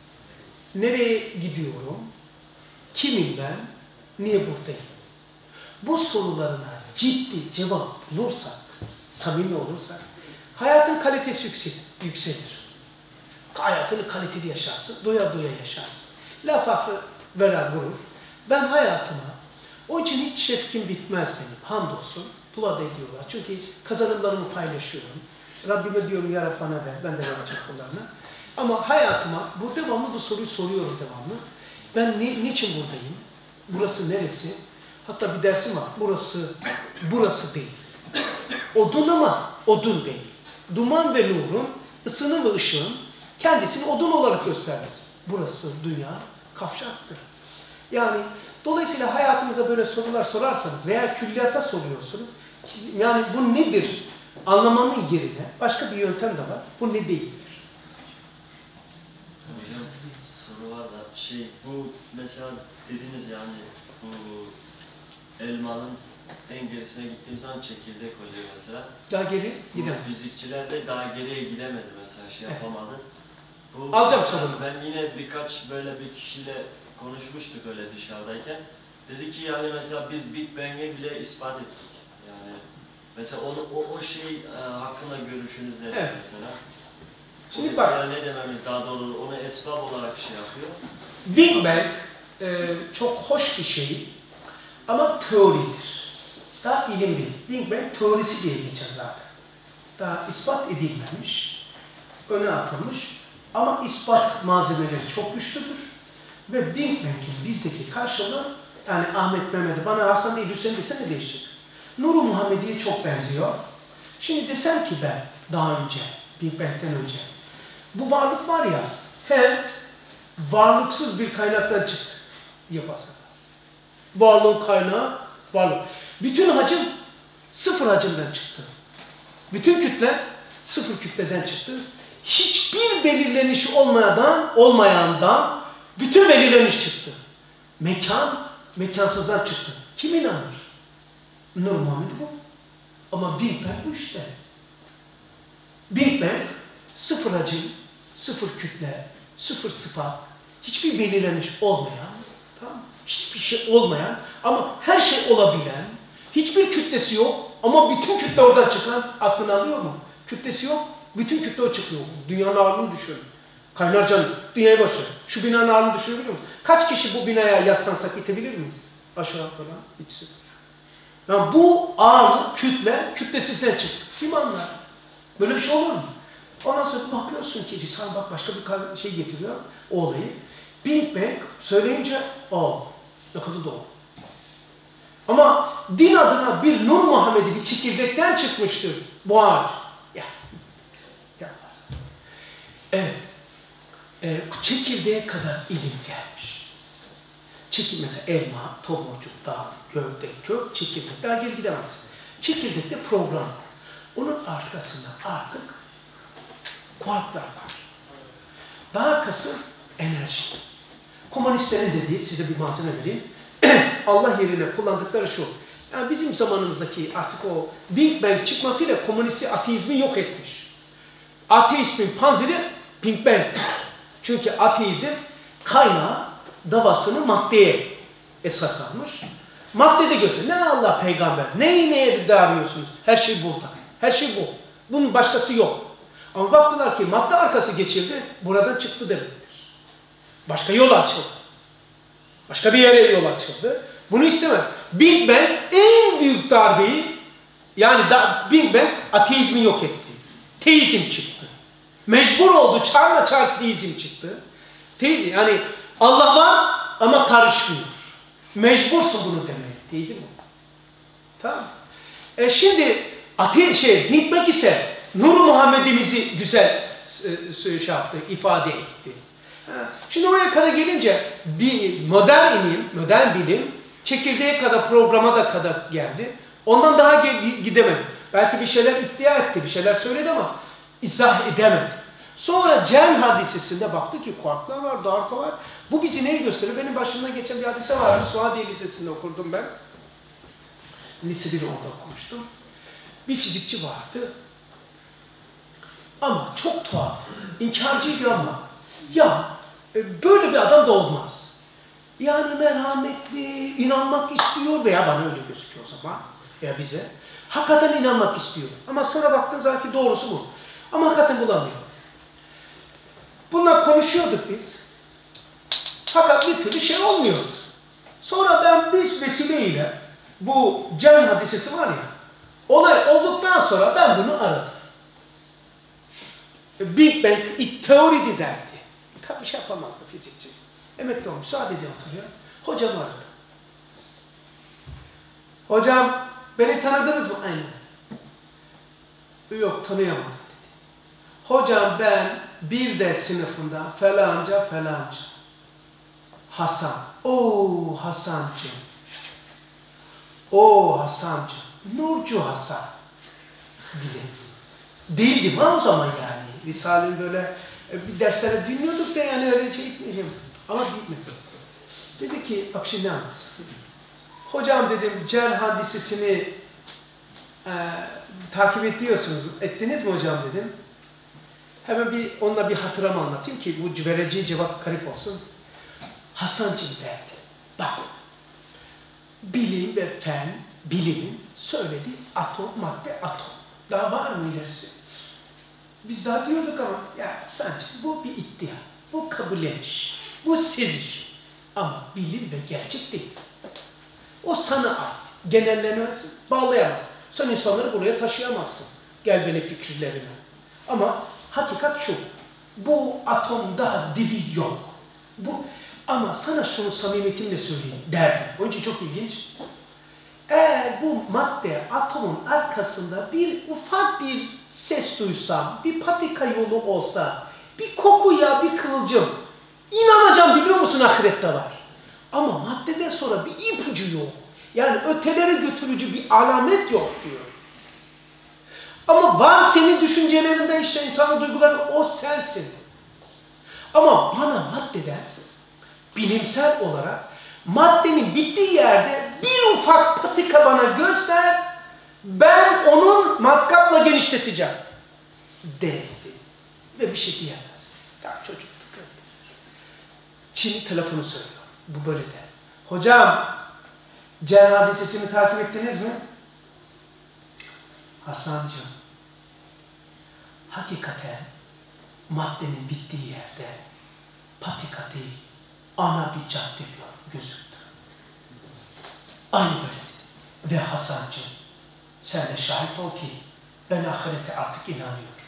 Nereye gidiyorum? Kimim ben? Niye buradayım? Bu sorularına ciddi cevap bulursak, samimi olursak hayatın kalitesi yükselir. Hayatını kaliteli yaşarsın, doya doya yaşarsın. La fakr vela gurur. Ben hayatıma, onun için hiç şefkim bitmez benim, hamdolsun. Dua da ediyorlar. Çünkü kazanımlarımı paylaşıyorum. Rabbime diyorum ya Rabbana ver, ben de vereceğim kullarına. Ama hayatıma bu soruyu soruyorum devamlı. Ben niçin buradayım? Burası neresi? Hatta bir dersim var. Burası değil. Odun ama odun değil. Duman ve nurun, ısının ve ışığın kendisini odun olarak göstermesi. Burası dünya kavşaktır. Yani dolayısıyla hayatınıza böyle sorular sorarsanız veya külliyata soruyorsunuz. Yani bu nedir? Anlamanın yerine başka bir yöntem de var. Bu ne değildir? Hocam soru var da bu mesela dediniz yani bu elmanın en gerisine gittiğim zaman çekirdek oluyor mesela. Daha geri gidemez. Fizikçiler de daha geriye gidemedi mesela yapamadı. Alacağım sorunu. Ben yine birkaç böyle bir kişiyle konuşmuştuk öyle dışarıdayken. Dedi ki yani mesela biz Big Bang'i bile ispat ettik. Yani mesela o şey hakkında görüşünüz nedir mesela? Şimdi bak. Ne dememiz daha doğru, onu esbab olarak yapıyor. Big Bang çok hoş bir şey ama teoridir. Daha ilim değil. Big Bang teorisi diye geçer zaten. Daha ispat edilmemiş, öne atılmış ama ispat malzemeleri çok güçlüdür. Ve Big Bang'in bizdeki karşılığı yani Ahmet Mehmet'e bana Hasan değil Hüseyin dese ne değişecek? Nur-u Muhammediye çok benziyor. Şimdi desem ki ben daha önce, Big Bang'den önce bu varlık var ya hem varlıksız bir kaynaktan çıktı yapasın. Varlığın kaynağı varlık. Bütün hacim sıfır hacimden çıktı. Bütün kütle sıfır kütleden çıktı. Hiçbir belirleniş olmayandan bütün belirleniş çıktı. Mekansızdan çıktı. Kim inanır? Nur Muhammed bu. Ama Big Bang bu işte. Big Bang sıfır hacim, sıfır kütle, sıfır sıfat, hiçbir belirlenmiş olmayan, tamam? Hiçbir şey olmayan ama her şey olabilen, hiçbir kütlesi yok ama bütün kütle oradan çıkan, aklını alıyor mu? Kütlesi yok, bütün kütle o çıkıyor. Dünyanın ağırlığını düşün. Kaynar canım, dünyaya başı. Şu binanın ağırlığını düşünebiliyor musun? Kaç kişi bu binaya yaslansak itebilir miyiz? Aşağı falan, bitsin. Yani bu ağırlık, kütlesizden çıktı. Kim anlar? Böyle bir şey olur mu? Ondan sonra bakıyorsun ki Risale bak başka bir şey getiriyor o olayı. Big Bang söyleyince ne kadar doğru. Ama din adına bir Nur Muhammed'i bir çekirdekten çıkmıştır bu ağaç. Yapmaz. Evet. Çekirdeğe kadar ilim gelmiş. Mesela elma, tomurcuk, dağ, gövde, kök, çekirdek. Daha geri gidemezsin. Çekirdekte program. Onun arkasında artık kuarklar var. Daha arkası enerji. Komünistlerin dediği, size bir malzeme vereyim. Allah yerine kullandıkları şu. Yani bizim zamanımızdaki artık o Big Bang çıkmasıyla komünisti ateizmi yok etmiş. Ateizmin panzeri Big Bang. Çünkü ateizm kaynağı, davasını maddeye esas almış. Maddede gösteriyor. Ne Allah peygamber, neyi neye arıyorsunuz? Her şey burada. Her şey bu. Bunun başkası yok. Ama baktılar ki madde arkası geçildi, buradan çıktı demektir. Başka yol açıldı. Başka bir yere yol açıldı. Bunu istemez. Big Bang en büyük darbeyi, yani Big Bang ateizmi yok etti. Teizm çıktı. Mecbur oldu, çarla çar teizm çıktı. Yani Allah var ama karışmıyor. Mecbursun bunu demeye. Teizm bu. Tamam. Şimdi Big Bang ise Nur-u Muhammed'imizi güzel ifade etti. Şimdi oraya kadar gelince bir modern bilim çekirdeğe kadar, programa da kadar geldi. Ondan daha gidemedi. Belki bir şeyler iddia etti, bir şeyler söyledi ama izah edemedi. Sonra CERN hadisesinde baktı ki kuarklar var, darka var. Bu bizi neyi gösteriyor? Benim başımdan geçen bir hadise vardı. Suadiye Lisesi'nde okurdum ben. Lise 1'i orada okumuştum. Bir fizikçi vardı. Ama çok tuhaf. İnkarcıydı ama. Ya böyle bir adam da olmaz. Yani merhametli, inanmak istiyor veya bana öyle gözüküyor o zaman veya bize. Hakikaten inanmak istiyor. Ama sonra baktım zaten doğrusu bu. Ama hakikaten bulamıyor. Bunlar konuşuyorduk biz. Fakat bir türlü şey olmuyor. Sonra ben bir vesileyle bu CERN hadisesi var ya, olay olduktan sonra ben bunu aradım. Big Bang teoridi derdi. Bir şey yapamazdı fizikçi. Emekli olmuş, sadece oturuyor. Hocamı aradı. Hocam, beni tanıdınız mı? Aynen. Yok, tanıyamadım dedi. Hocam ben bir de sınıfında falanca. Hasan. Oo Hasancığım. Oo Hasancığım. Nurcu Hasan. Diye. Değildim ha o zaman yani. Risale'nin böyle bir derslere dinliyorduk da yani öyle şey gitmeyeceğim. Ama gitmedi. Dedi ki bak şimdi anlat. Hocam dedim CERN hadisesini takip ettiniz mi hocam dedim. Hemen onunla bir hatıramı anlatayım ki bu vereceği cevap garip olsun. Hasancığım derdi. Bak, bilim ve fen, bilimin söylediği madde atom. Daha var mı ilerisi? Biz daha diyorduk ama ya Hasancığım bu bir iddia. Bu kabulleniş. Bu seziş. Ama bilim ve gerçek değil. O sana ait. Genellemezsin, bağlayamazsın. Sen insanları buraya taşıyamazsın. Gel benim fikirlerime. Ama hakikat şu. Bu atomda dibi yok. Ama sana şunu samimiyetimle söyleyeyim derdi. Onun için çok ilginç. Eğer bu madde atomun arkasında ufak bir ses duysam, bir patika yolu olsa, bir koku ya bir kıvılcım, inanacağım biliyor musun ahirette var. Ama maddeden sonra bir ipucu yok. Yani ötelere götürücü bir alamet yok diyor. Ama var senin düşüncelerinde işte insanın duyguları o sensin. Ama bana maddeden bilimsel olarak maddenin bittiği yerde bir ufak patika bana göster, ben onun matkapla genişleteceğim derdi. Ve bir şey diyemezdi. Daha çocuktuk. Şimdi telefonu söylüyor. Bu böyle der. Hocam, CERN hadisesini takip ettiniz mi? Hasancığım, hakikaten maddenin bittiği yerde patika değil, ana bir cadde gözüktü. Aynı böyle dedi. Ve Hasancığım, sen de şahit ol ki ben ahirete artık inanıyorum.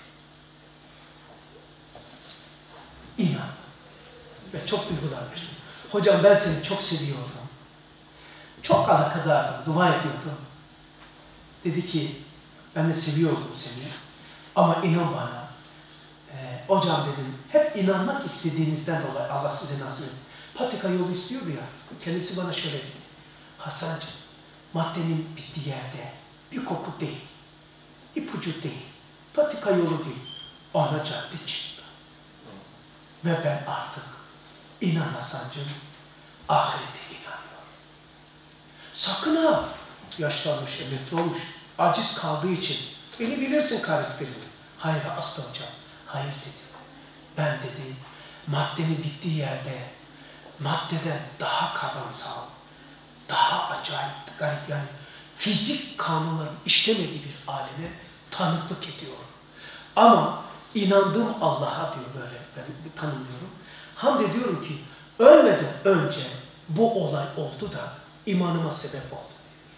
İnan. Ve çok duygulanmıştım. Hocam ben seni çok seviyordum. Çok alakadardım, dua ediyordum. Dedi ki, ben de seviyordum seni. Ama inan bana, hocam dedim, hep inanmak istediğinizden dolayı Allah size nasip etti. Patika yolu istiyordu ya, kendisi bana şöyle dedi. Hasancığım, maddenin bittiği yerde bir koku değil, ipucu değil, patika yolu değil, ana cadde çıktı. Ve ben artık inanasancım ahirete inanıyorum. Sakın ha, yaşlanmış, emekli olmuş, aciz kaldığı için, beni bilirsin karakterimi. Hayır aslı hocam, hayır dedi. Ben dedi, maddenin bittiği yerde, maddeden daha kavramsal, daha acayip, garip yani fizik kanunların işlemediği bir aleme tanıklık ediyorum. Ama inandığım Allah'a diyor böyle, ben tanımlıyorum. Hamd ediyorum ki ölmeden önce bu olay oldu da imanıma sebep oldu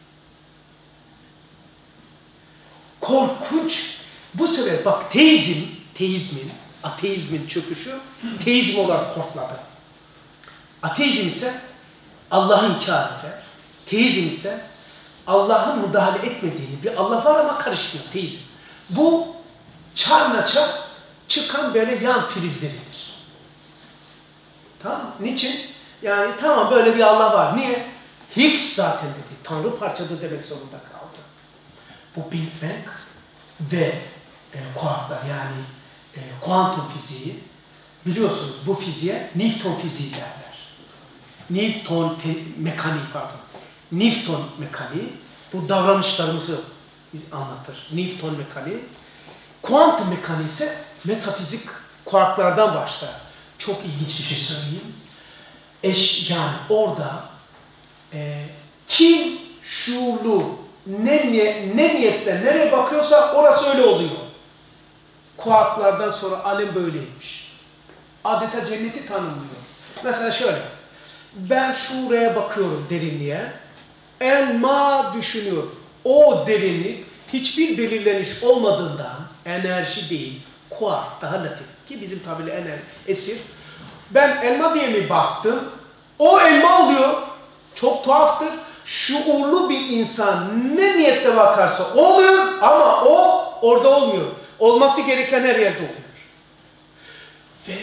diyor. Korkunç. Bu sefer bak ateizmin çöküşü teizm olarak hortladı. Ateizm ise Allah'ı inkar eder. Teizm ise Allah'ın müdahale etmediğini, bir Allah var ama karışmıyor teizm. Bu çarnaça çıkan böyle yan filizleridir. Tamam niçin? Yani tamam böyle bir Allah var. Niye? Higgs zaten dedi. Tanrı parçadır demek zorunda kaldı. Bu Big Bang ve kuarklar yani kuantum fiziği biliyorsunuz bu fiziğe Newton fiziği derler. Newton mekaniği bu davranışlarımızı anlatır. Newton mekaniği. Kuantum mekaniği ise metafizik kuarklardan başlar. Çok ilginç bir şey söyleyeyim. Yani orada kim şuurlu ne niyetle nereye bakıyorsa orası öyle oluyor. Kuarklardan sonra alem böyleymiş. Adeta cenneti tanımlıyor. Mesela şöyle. Ben şuraya bakıyorum derinliğe. Elma düşünüyor. O derinlik hiçbir belirleniş olmadığından enerji değil, kuark daha latif ki bizim tabirle enerji, esir. Ben elma diye mi baktım? O elma oluyor. Çok tuhaftır. Şuurlu bir insan ne niyetle bakarsa oluyor ama o orada olmuyor. Olması gereken her yerde oluyor. Ve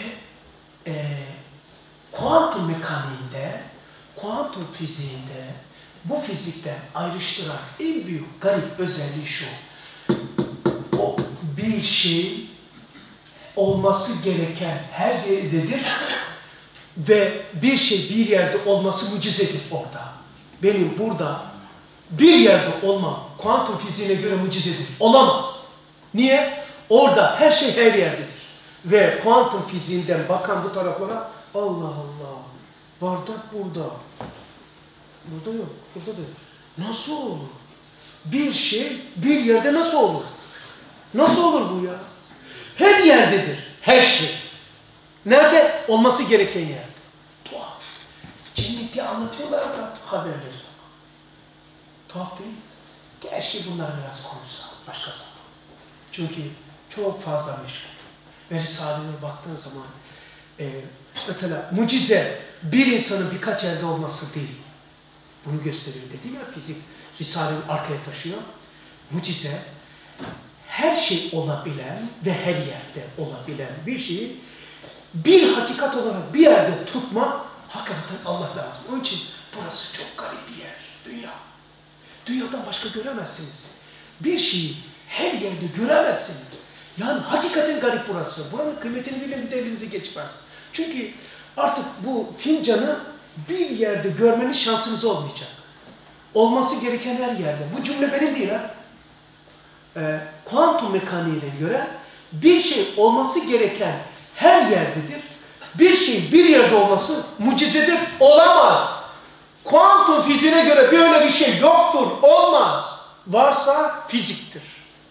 kuantum mekaniğinde, kuantum fiziğinde bu fizikten ayrıştıran en büyük garip özelliği şu. O bir şey olması gereken her yerdedir ve bir şey bir yerde olması mucizedir orada. Benim burada bir yerde olmam kuantum fiziğine göre mucizedir. Olamaz. Niye? Orada her şey her yerdedir. Ve kuantum fiziğinden bakan bu taraflara Allah Allah, bardak burada. Burada yok, burada da yok. Nasıl olur? Bir şey bir yerde nasıl olur? Nasıl olur bu ya? Her yerdedir, her şey. Nerede? Olması gereken yerde. Tuhaf. Cenneti anlatıyorlar ama haberleri. Tuhaf değil mi? Keşke bunları biraz konuşsa, başka zaman. Çünkü çok fazla meşgul. Ve Risale'ye baktığın zaman mesela mucize bir insanın birkaç yerde olması değil. Bunu gösteriyor dedim ya fizik. Risale'nin arkaya taşıyor. Mucize her şey olabilen ve her yerde olabilen bir şeyi bir hakikat olarak bir yerde tutmak hakikaten Allah lazım. Onun için burası çok garip bir yer. Dünya. Dünyadan başka göremezsiniz. Bir şeyi her yerde göremezsiniz. Yani hakikaten garip burası. Buranın kıymetini bilin bir de elinize geçmez. Çünkü artık bu fincanı bir yerde görmenin şansınız olmayacak. Olması gereken her yerde. Bu cümle benim değil ha. Kuantum mekaniğine göre bir şey olması gereken her yerdedir. Bir şey bir yerde olması mucizedir. Olamaz. Kuantum fiziğine göre böyle bir şey yoktur. Olmaz. Varsa fiziktir.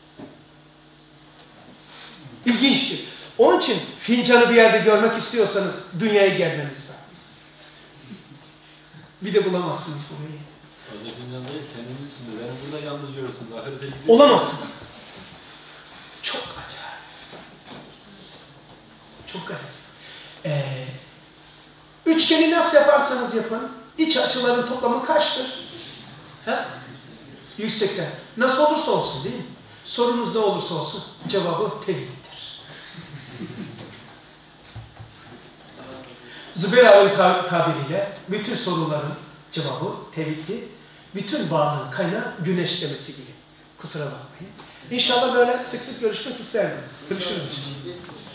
İlginçtir. Onun için fincanı bir yerde görmek istiyorsanız dünyaya gelmeniz lazım. Bir de bulamazsınız burayı. Sadece fincan değil, kendiniz için de. Beni burada yalnız görüyorsunuz. Ahirete gidiyorsunuz. Olamazsınız. Çok acayip. Çok garip. Üçgeni nasıl yaparsanız yapın, iç açıların toplamı kaçtır? He? 180. Nasıl olursa olsun değil mi? Sorunuz ne olursa olsun cevabı tevhiddir. Zübeyir Ağa'nın tabiriyle bütün soruların cevabı tevhiddir. Bütün varlığın kaynağı güneş demesi gibi. Kusura bakmayın. İnşallah böyle sık sık görüşmek isterdim. Görüşürüz.